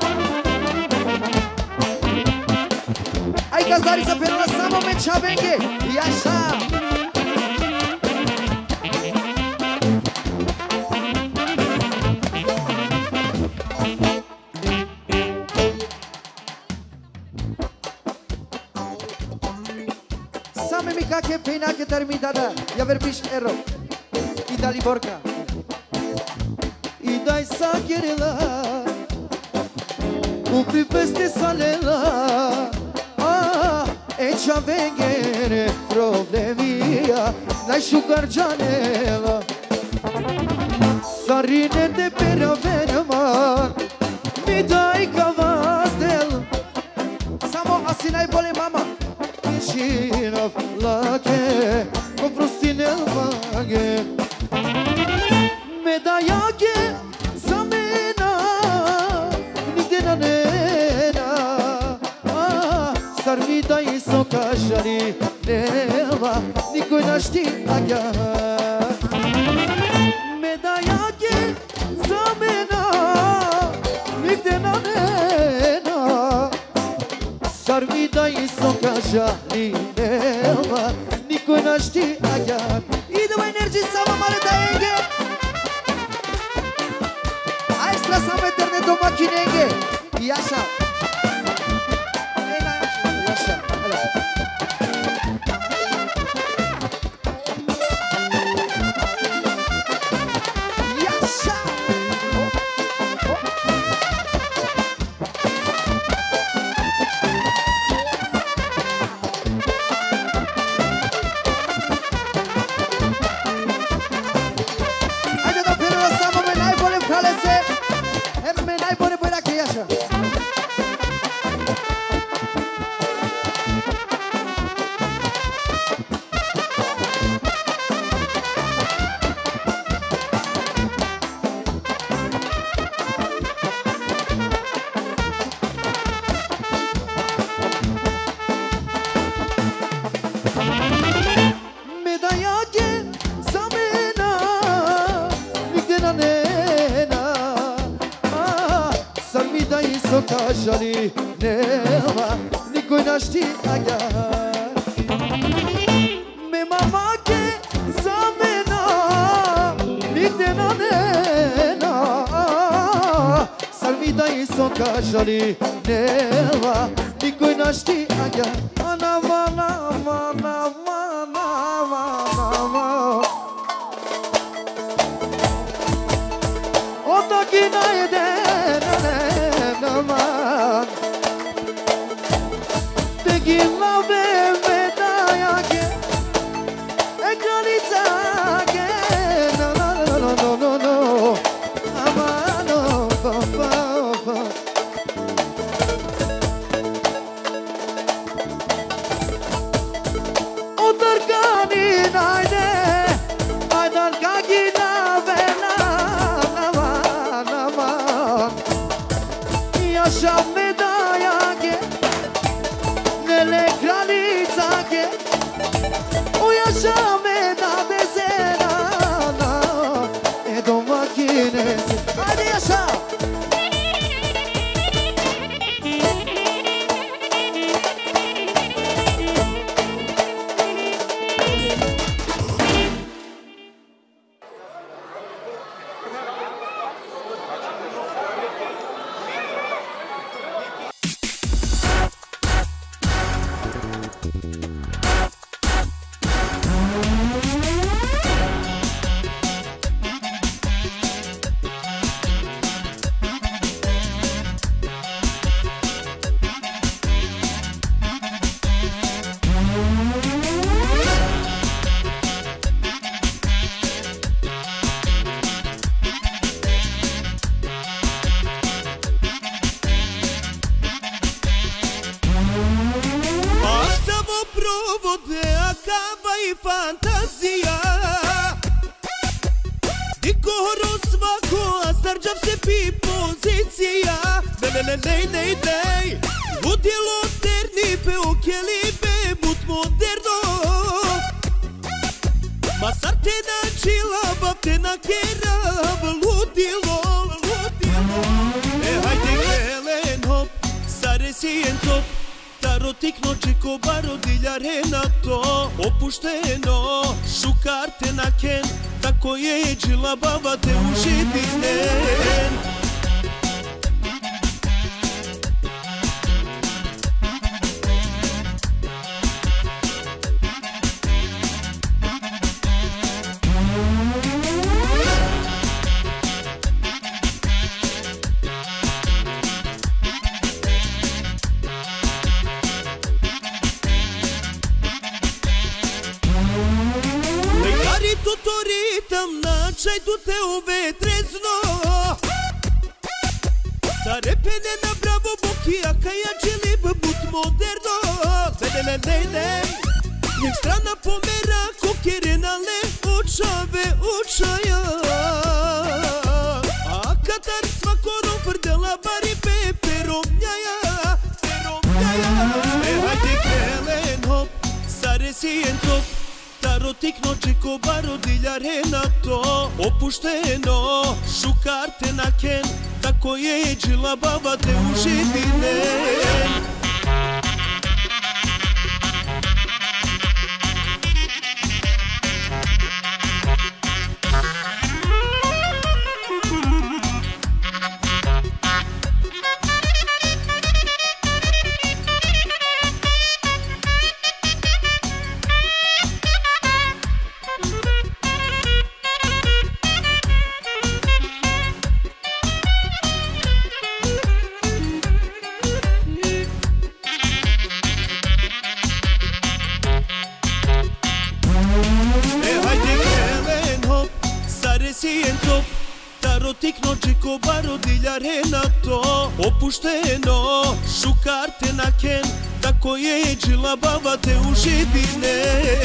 Ai gazdarica penula samo me chavenge Jaša Same mi kake peinake terminada Ja verbiš ero I dali borka I daj sakerela Upri peste salela E qa vengere problemia Najshugar gjanela Sarine te pera veneman Mi daj kavastel Samo asi najbolje mama Šinov lake Ko prostinel vage Medajake za mena Nigde na nena Sarmida i soka žali nema Nikoj naš ti agar Medajake za mena Nigde na nena Sarmida i soka žali nema Nikoj naš ti agar Idemo energiji samo male da enge A extra samo eterne domakinenge Jaša așa. Kažali nema, nikoj našti aga. Me mamake za mena, nigde na nena. Salmida iso kažali nema, nikoj našti aga. Ana mana mana mana mana. Otaki najde man Tegila bebe dajake Ekranitzake No, no, no, no, no, no Amano, pa, pa, pa Otarkani najde Ajdarkaki navena Naman, naman Așa medaiake Nele kralițake Ui așa meda de zerana E doma chineze Haide așa! dođe ko barodilja Renato. Opušteno, šukarte na ken, tako je džila baba te uživine.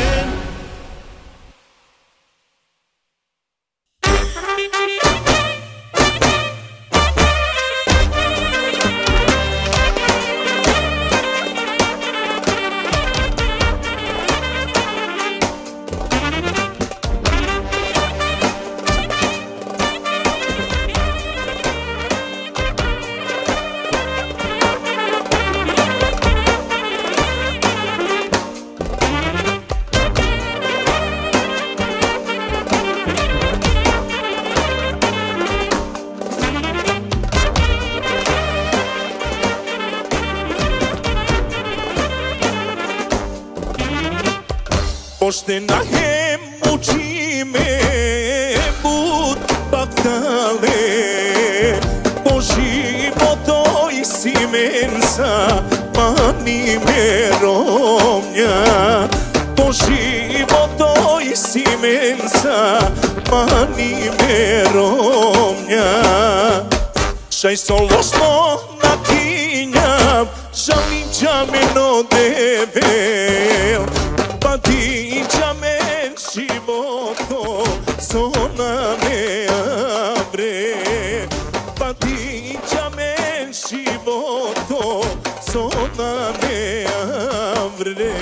Poštena hem uči me bud baktale, po životoj si mensa mani me romnja. Po životoj si mensa mani me romnja. Šaj solosno nakinjam, žalim džameno devel. Pa ti džamen životo, zona me abre. Pa ti džamen životo, zona me abre.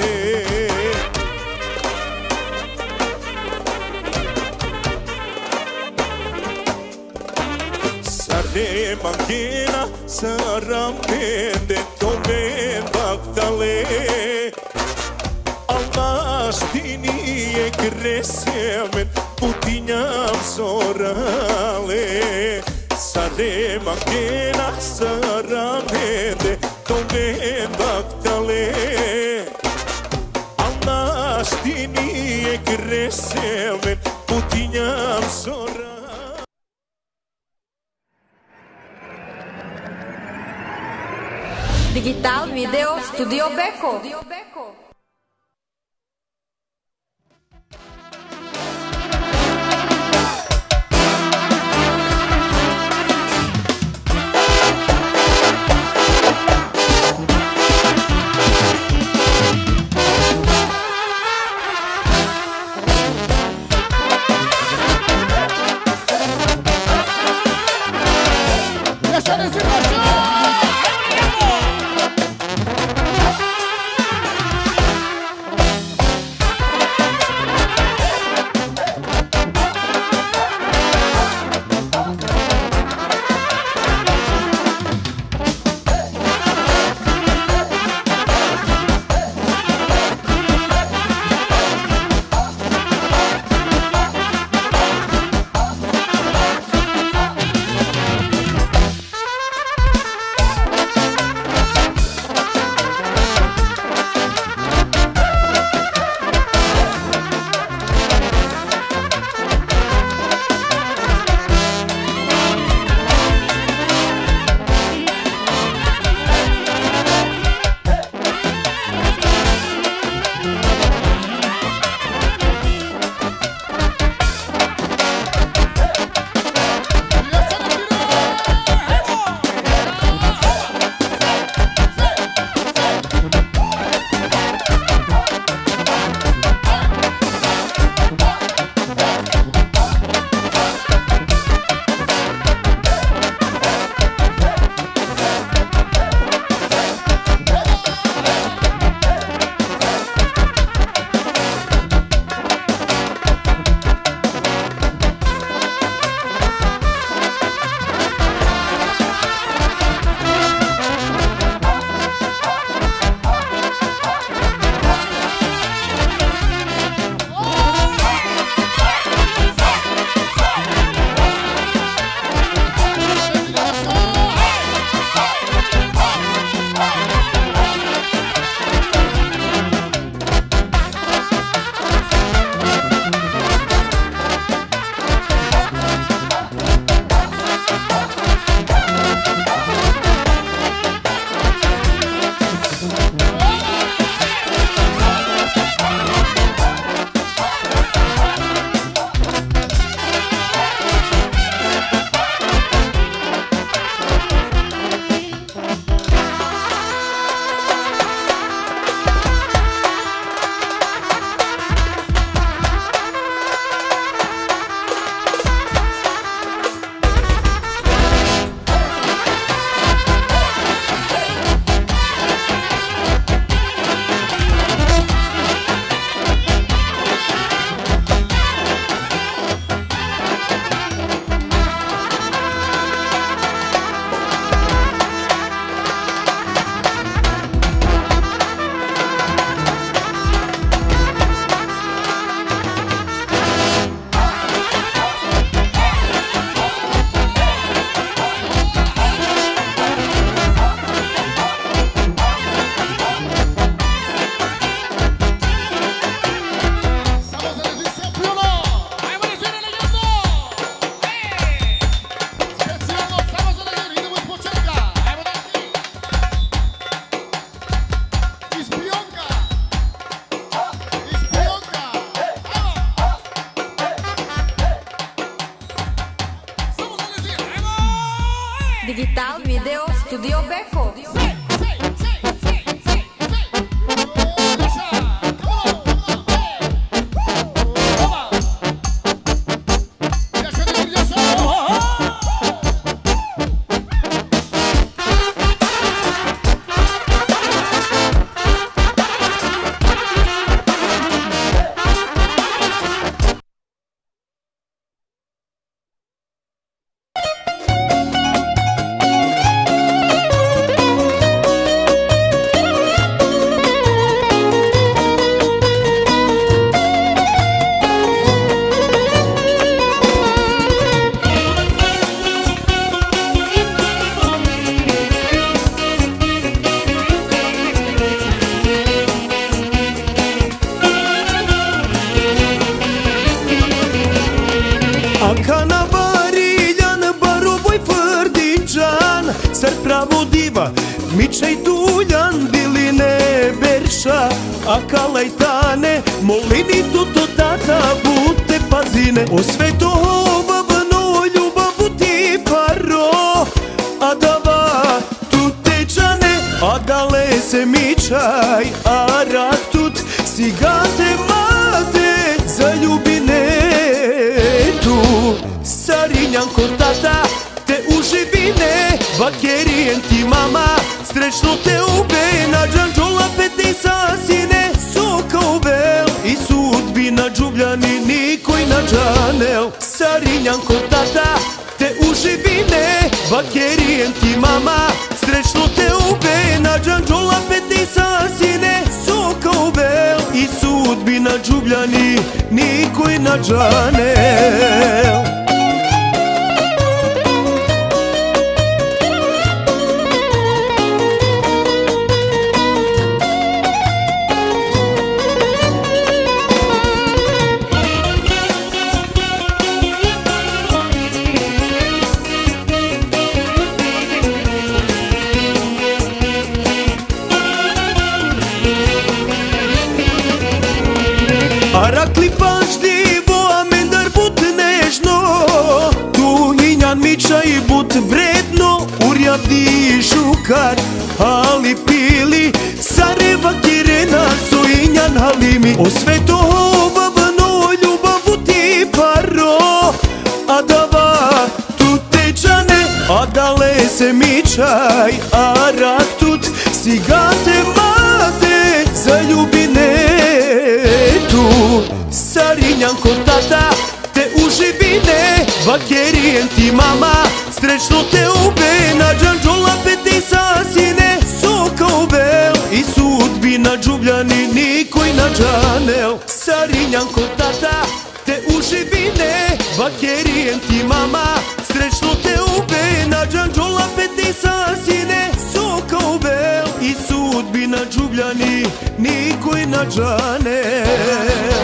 Sare mangena, saramende, tome baktale. Almaštini je gresemen, putinjam sorale. Sare mangena, saramende, tome baktale. Almaštini je gresemen, putinjam sorale. Digital Video Studio Beko. Digital Video Studio Beko. Mičaj Duljan, Biline, Berša, Akalajtane, Molini, Tuto, Tata, Bute, Pazine. O sveto babano, ljubavu ti paro, a dava tutečane, a dale se mičaj, a raktut, sigate mate, za ljubine tu. Sarinjan kod tata, te uživine, bakerijen ti mama, srećno te ube, na džanđola peti sasine, soka ubel i sudbina džubljani nikoj na džanel. Sarinjan kod tata, te uživine, bakerijen ti mama, srećno te ube, na džanđola peti sasine, soka ubel i sudbina džubljani nikoj na džanel. Arakli pažljivo, a mendar but nežno, tu injan mičaj but vredno, urjadi šukar, ali pili, Sareva kirena su injan halimi. O sveto babano, ljubavu ti paro, a dava tutečane, a dale se mičaj, a raktut, sigate mate, za ljubine tu. Sarinjan kod tata, te uživine, bakerijen ti mama, srećno te ube, na džanđola peti sasine, soka ubel i sudbina džubljani nikoj na džanel. Sarinjan kod tata, te uživine, bakerijen ti mama, srećno te ube, na džanđola peti sasine, soka ubel i sudbina džubljani nikoj na džanel.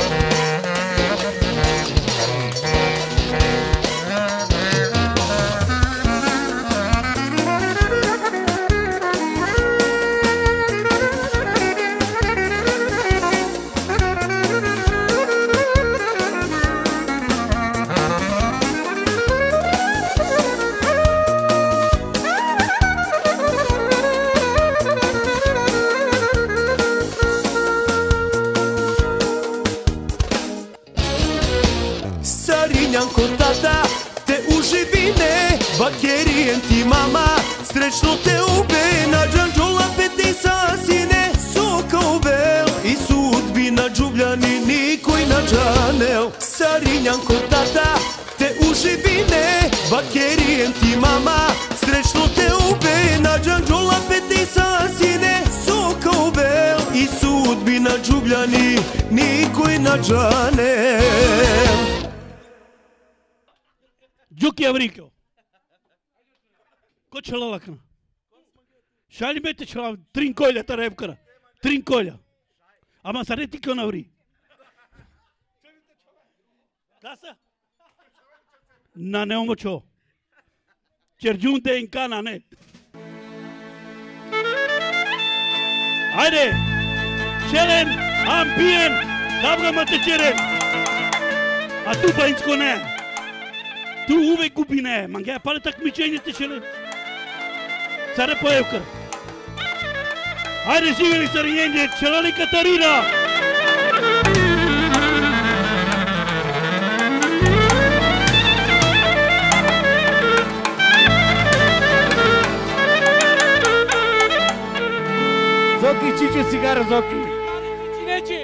Sarinjan kod tata, te uživine, bakerijen ti mama, srećno te ube, na džanđola peti sasine, soka ubel i sudbina džubljani nikoj na džanel. Sarinjan kod tata, te uživine, bakerijen ti mama, srećno te ube, na džanđola peti sasine, soka ubel i sudbina džubljani nikoj na džanel. Gjuki Avrikio. Ko će lalakna? Šalji mete će lalakna. Trinkolja ta revkara. Trinkolja. Ama sa reti kio navri. Kasa? Na ne omočo. Čerđunte in kana, ne. Ajde. Čelen, ampijen. Davga mate čeren. A tu pa insko ne. Tu uvek gubine, mangaja pale tak mičenje te šele. Țară pe Eucăr. Haide, živjeli Sărienje, Čelali Katarina! Zoki, cice țigară, Zoki! Cine ce?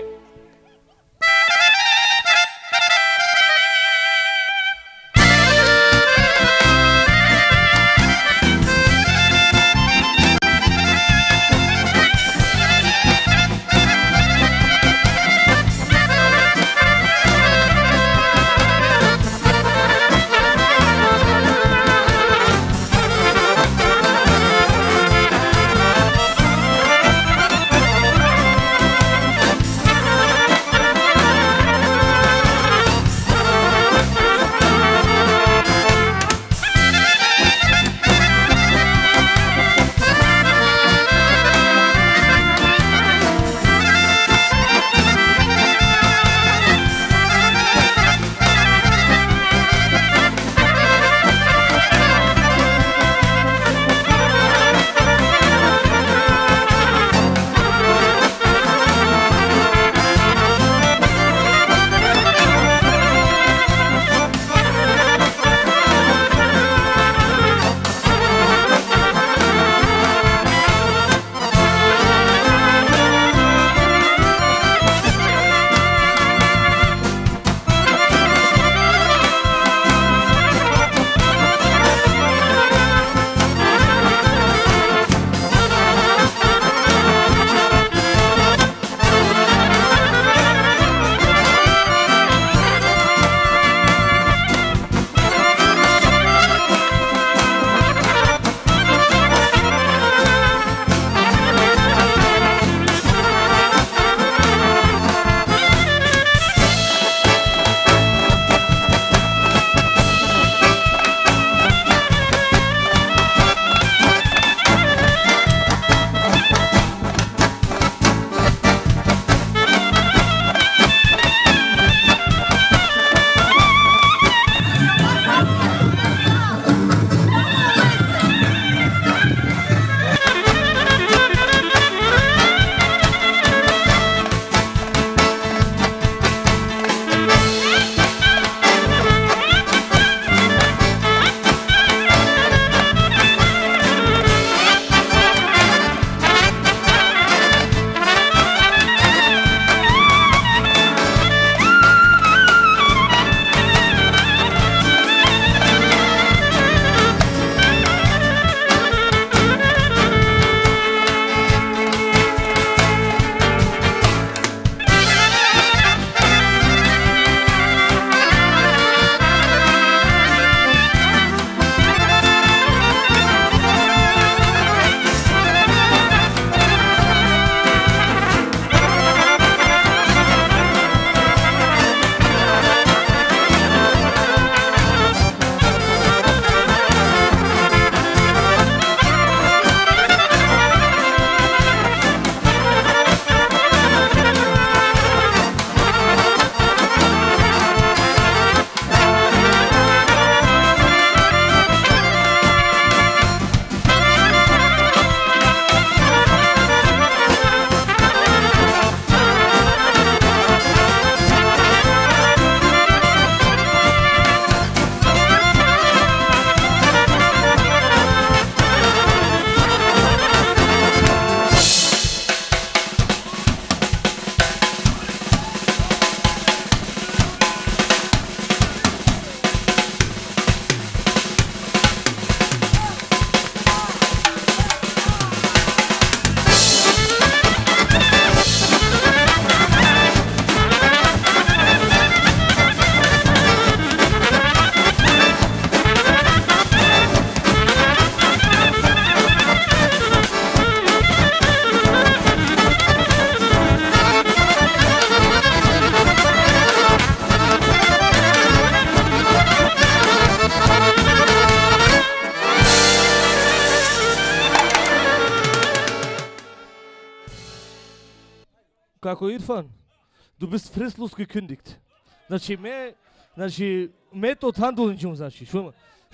Kako Irfan, du bist fristlos gekündigt. Znači, me, znači, me to handlujemo, znači, šuma.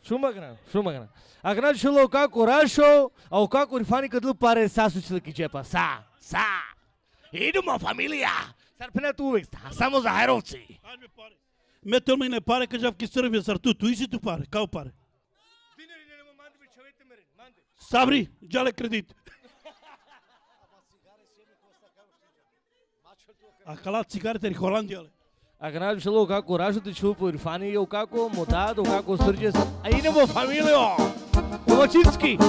Шо магна, шо магна. А гнад шело како рашо, а о како рифани кадлу паре сасу силки джепа. Са, са. Идемо фамилија. Сарпенето увек ста, само за хајровци. Метел ми не паре, кажав ки Србија сарту, ту иси ту паре, као паре. Динари не нема манди бе човете мерен, манди. Сабри, джале кредит. А кала цигарите ри Холандија ле. А гнад шело како рашо те чу по рифани, о како модад, о како срđe. А идемо фамилио. Домачински.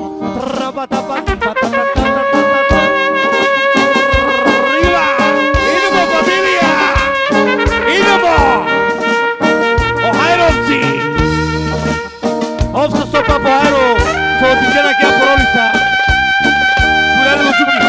Idemo familija! Idemo! O Hajrovci! Ovsa sopa po Hajru, so otiđena kja porolica. Čuljadimo čuki.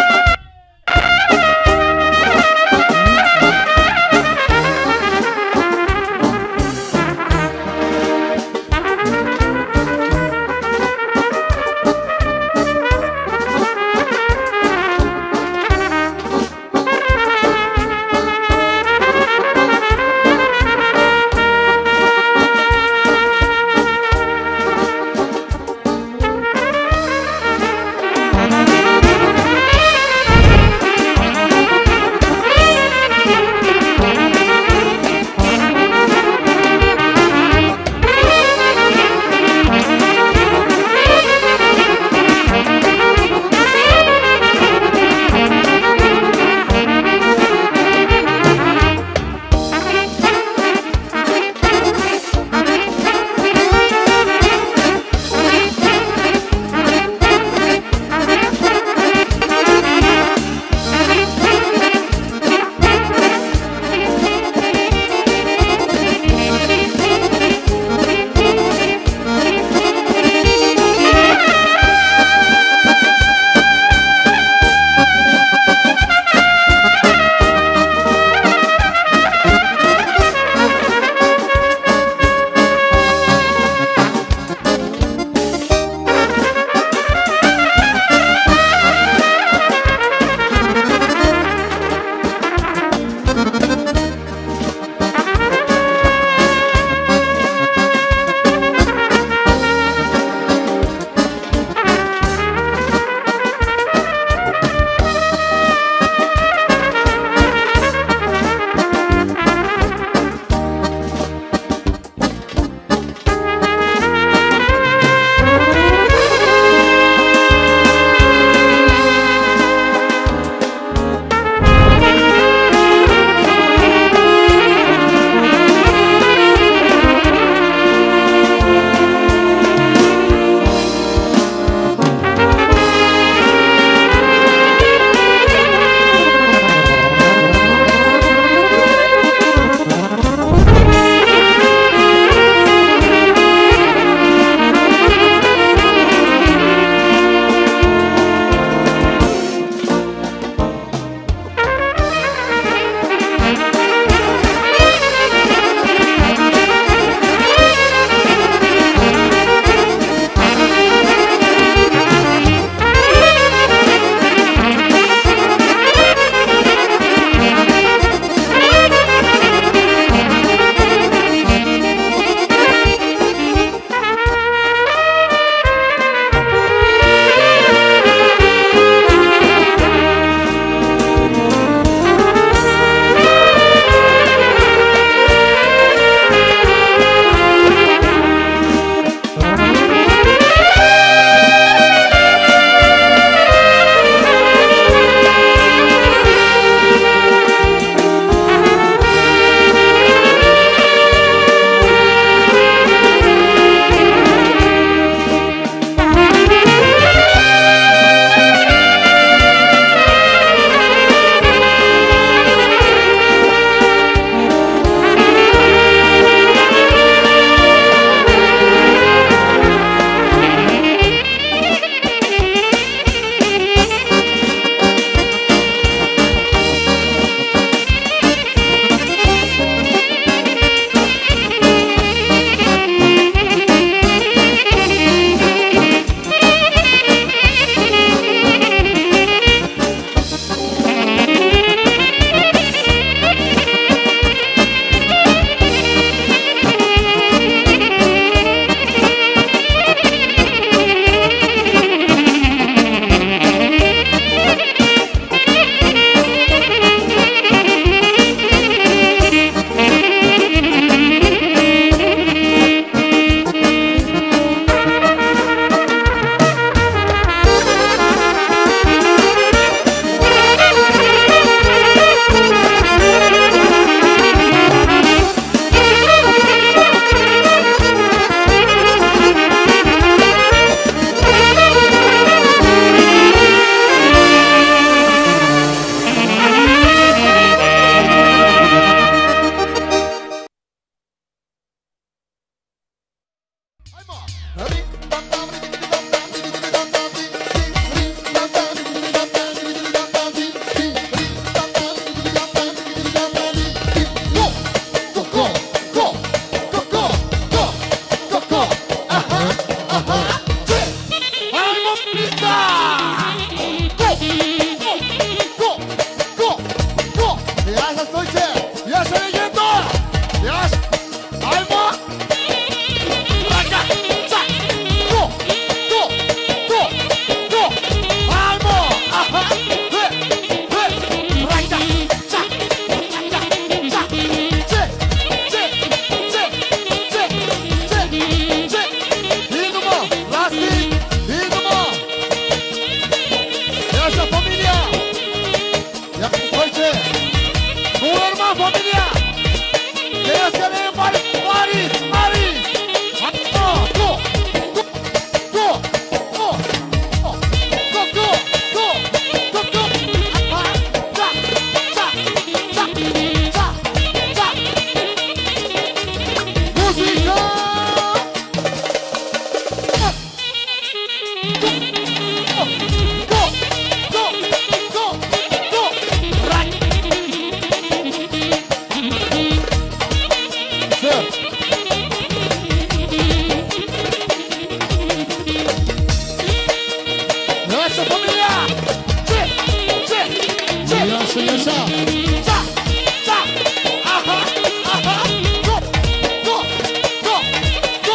Essa família! Tchê, tchê, tchê! Yasha, Yasha! Tchá, tchá! Ahá, ahá! Go, go, go, go!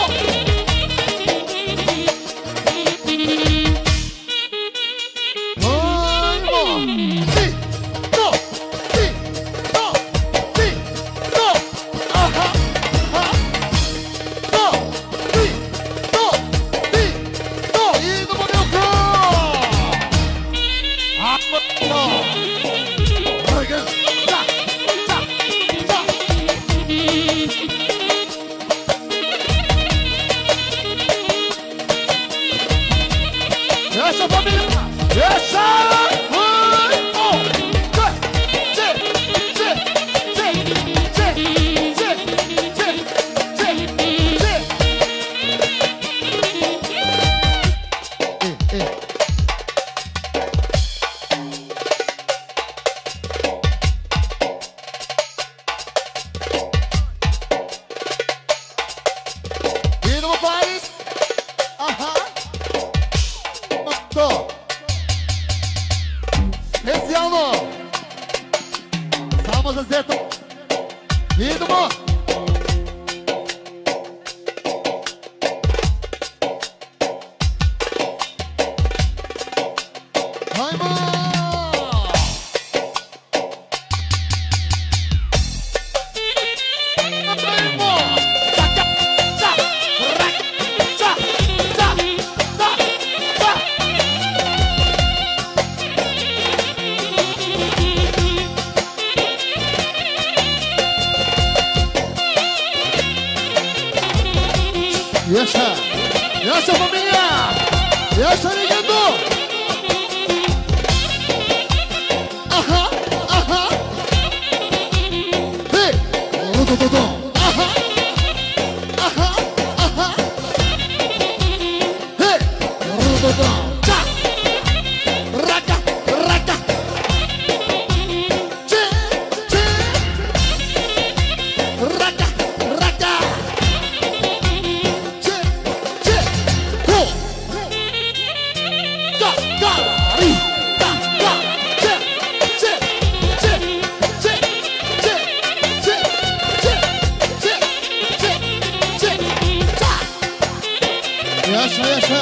Essa família! Essa! Yasha! Yasha família! Yasha ligando! Ahá! Ahá! Hey! Rodododom! Ahá! Ahá! Ahá! Hey! Rodododom! Tchá! Raca! Raca! Tchê! Tchê! Raca! Raca! Yasha, Yasha!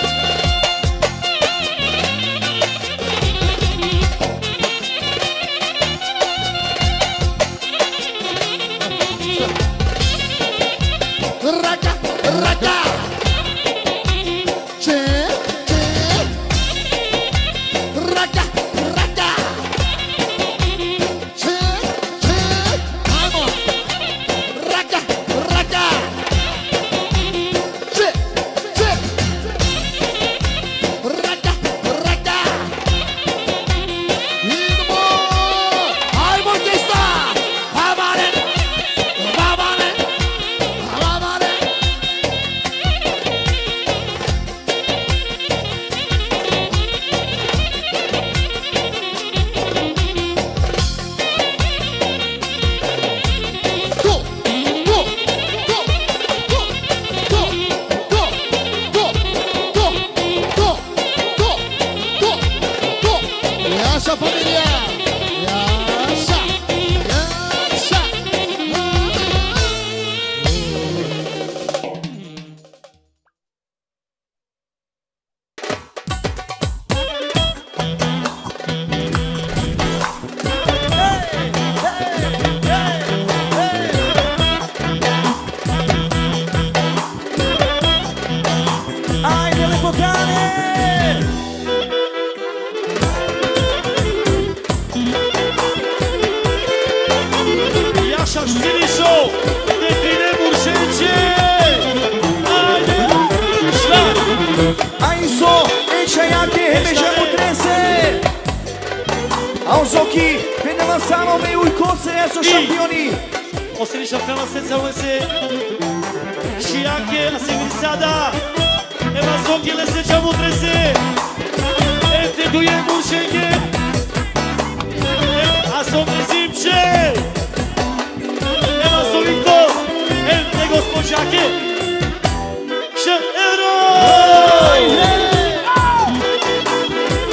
Raca, raca! Tchê, tchê! Raca, raca! Tchê, tchê! Vamos! Raca, raca! Tchê, tchê! Raca, raca! Indo bom! Ai, orquestra! Vamare! Vamare! Vamare! Go, go, go, go, go, go, go, go, go, go, go, go. Yasha família! Yasha! Yasha! Ai, deve focare! Yasha Stiliso, decline Bursencie! Ajde, šta? Aiso, eće jake, hebeže mutrese! A os occhi, venne avanzano me ui cose, adesso campioni! O se ricercano senza un se, și anche la civilisada, e ma so che le se ciamo trese, e te tu e mușenghe, a so prezimče, e ma so vito, e te gospodžake, še eroj!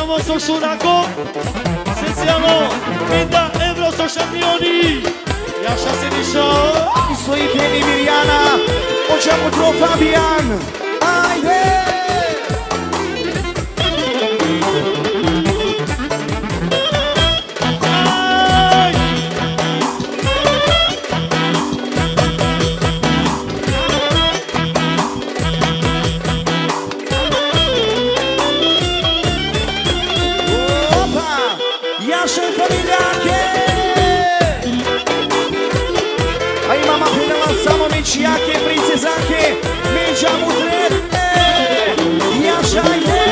famoso Shurako, specijalno Vida Euro su šampioni. Jaša Siniša. I svoji pjeni Mirjana, oča potro Fabian. Ajde! Jakie princezanke, Minja Mudrete, Jasza ide.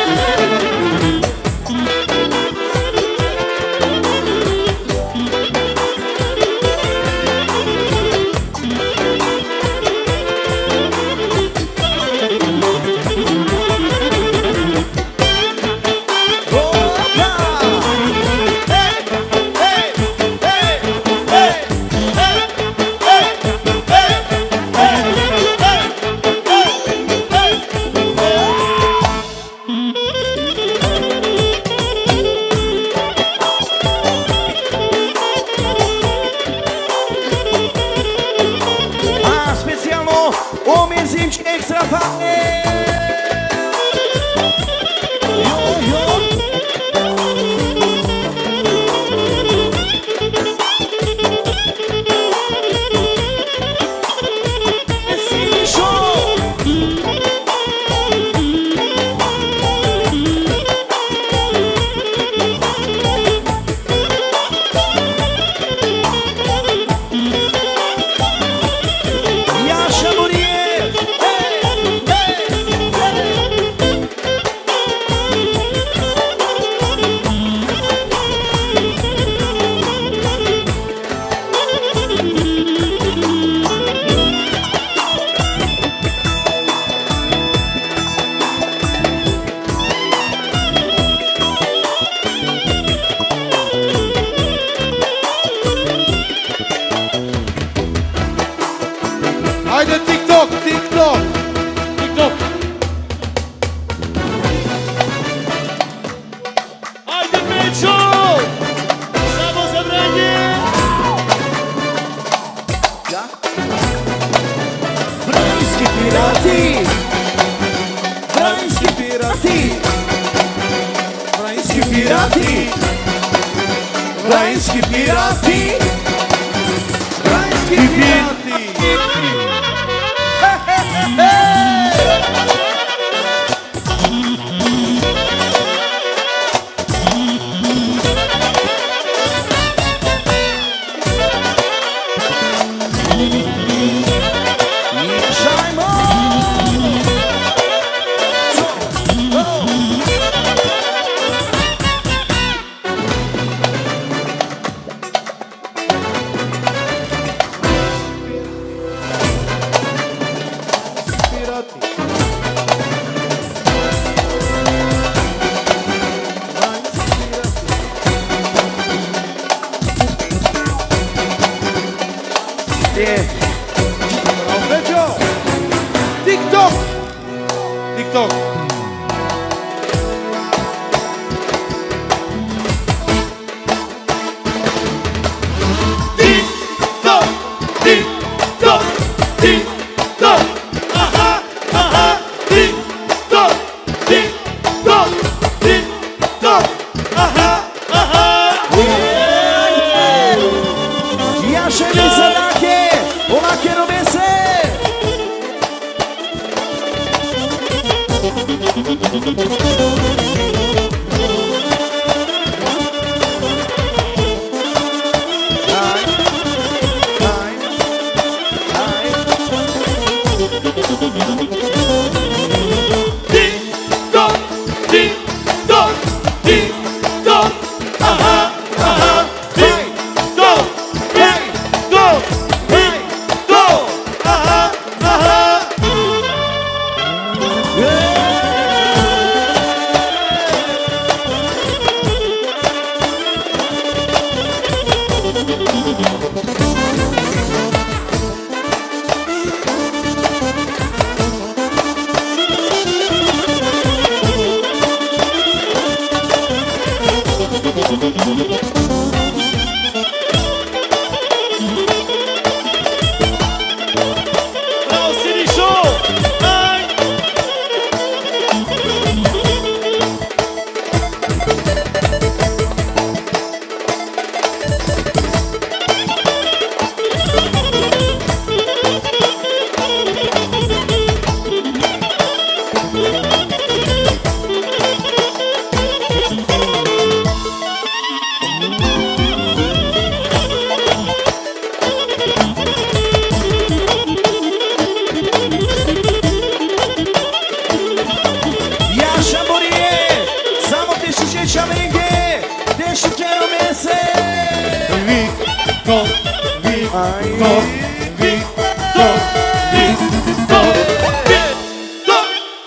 Victor, Victor, Victor, Victor,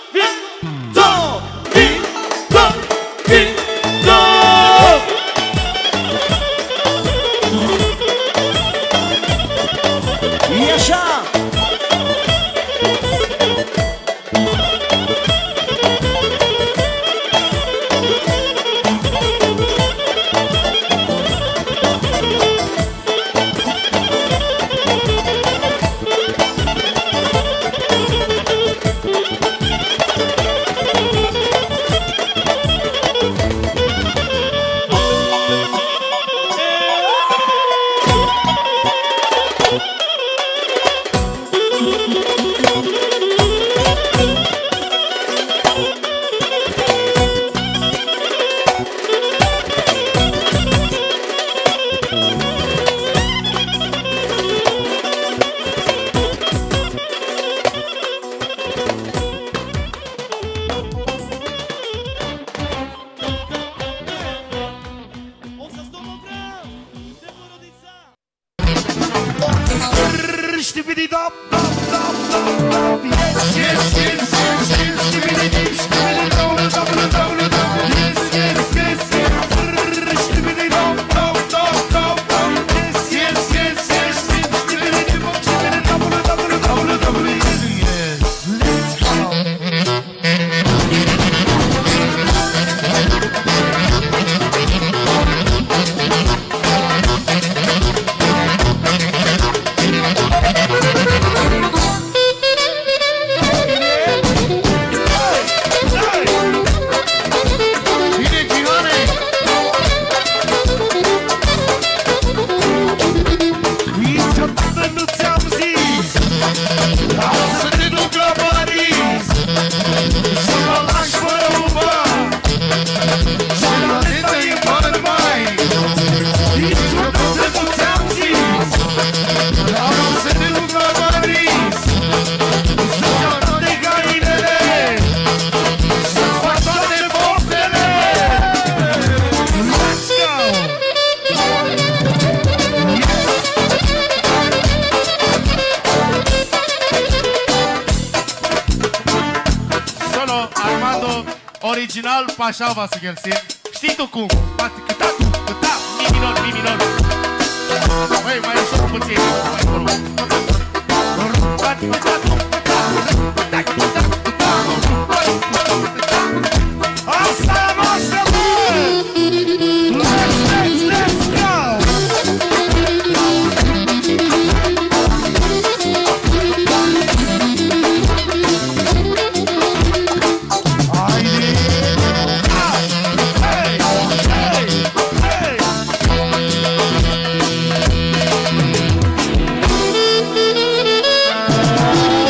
Victor, Victor, Victor. E așa. Original, așa va să găsim. Știi tu cum? Câta tu, câta, mi minor, mi minor. Băi, mai ușor puțin, mai mă rog. Asta e noastră, bă! Let's, let's, let's go! Hey!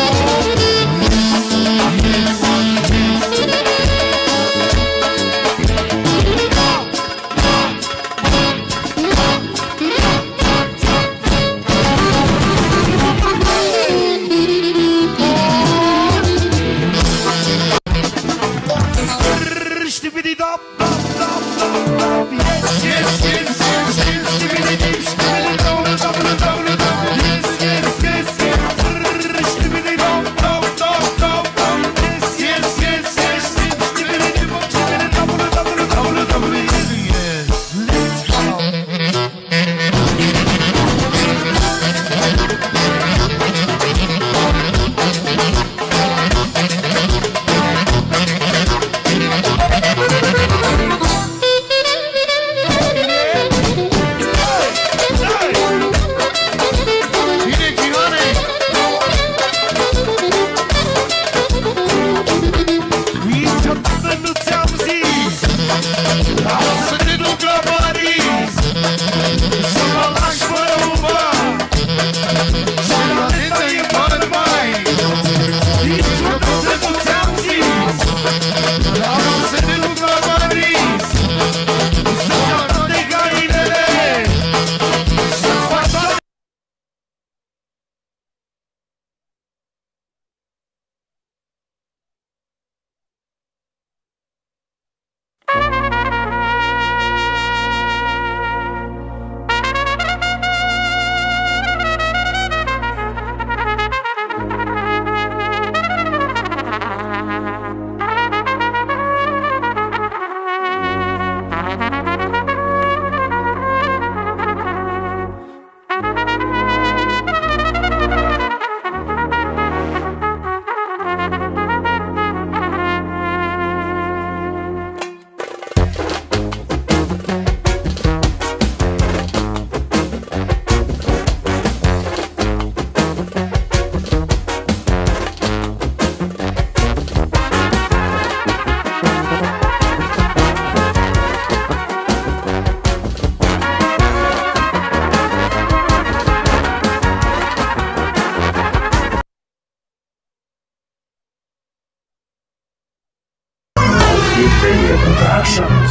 Productions.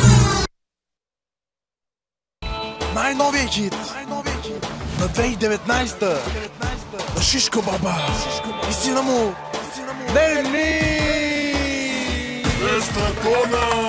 Най-новия хит на две хиляди и деветнадесета на Шишко Баба и сина му Нени! двеста тона!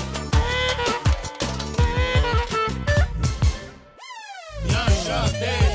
Yaşa de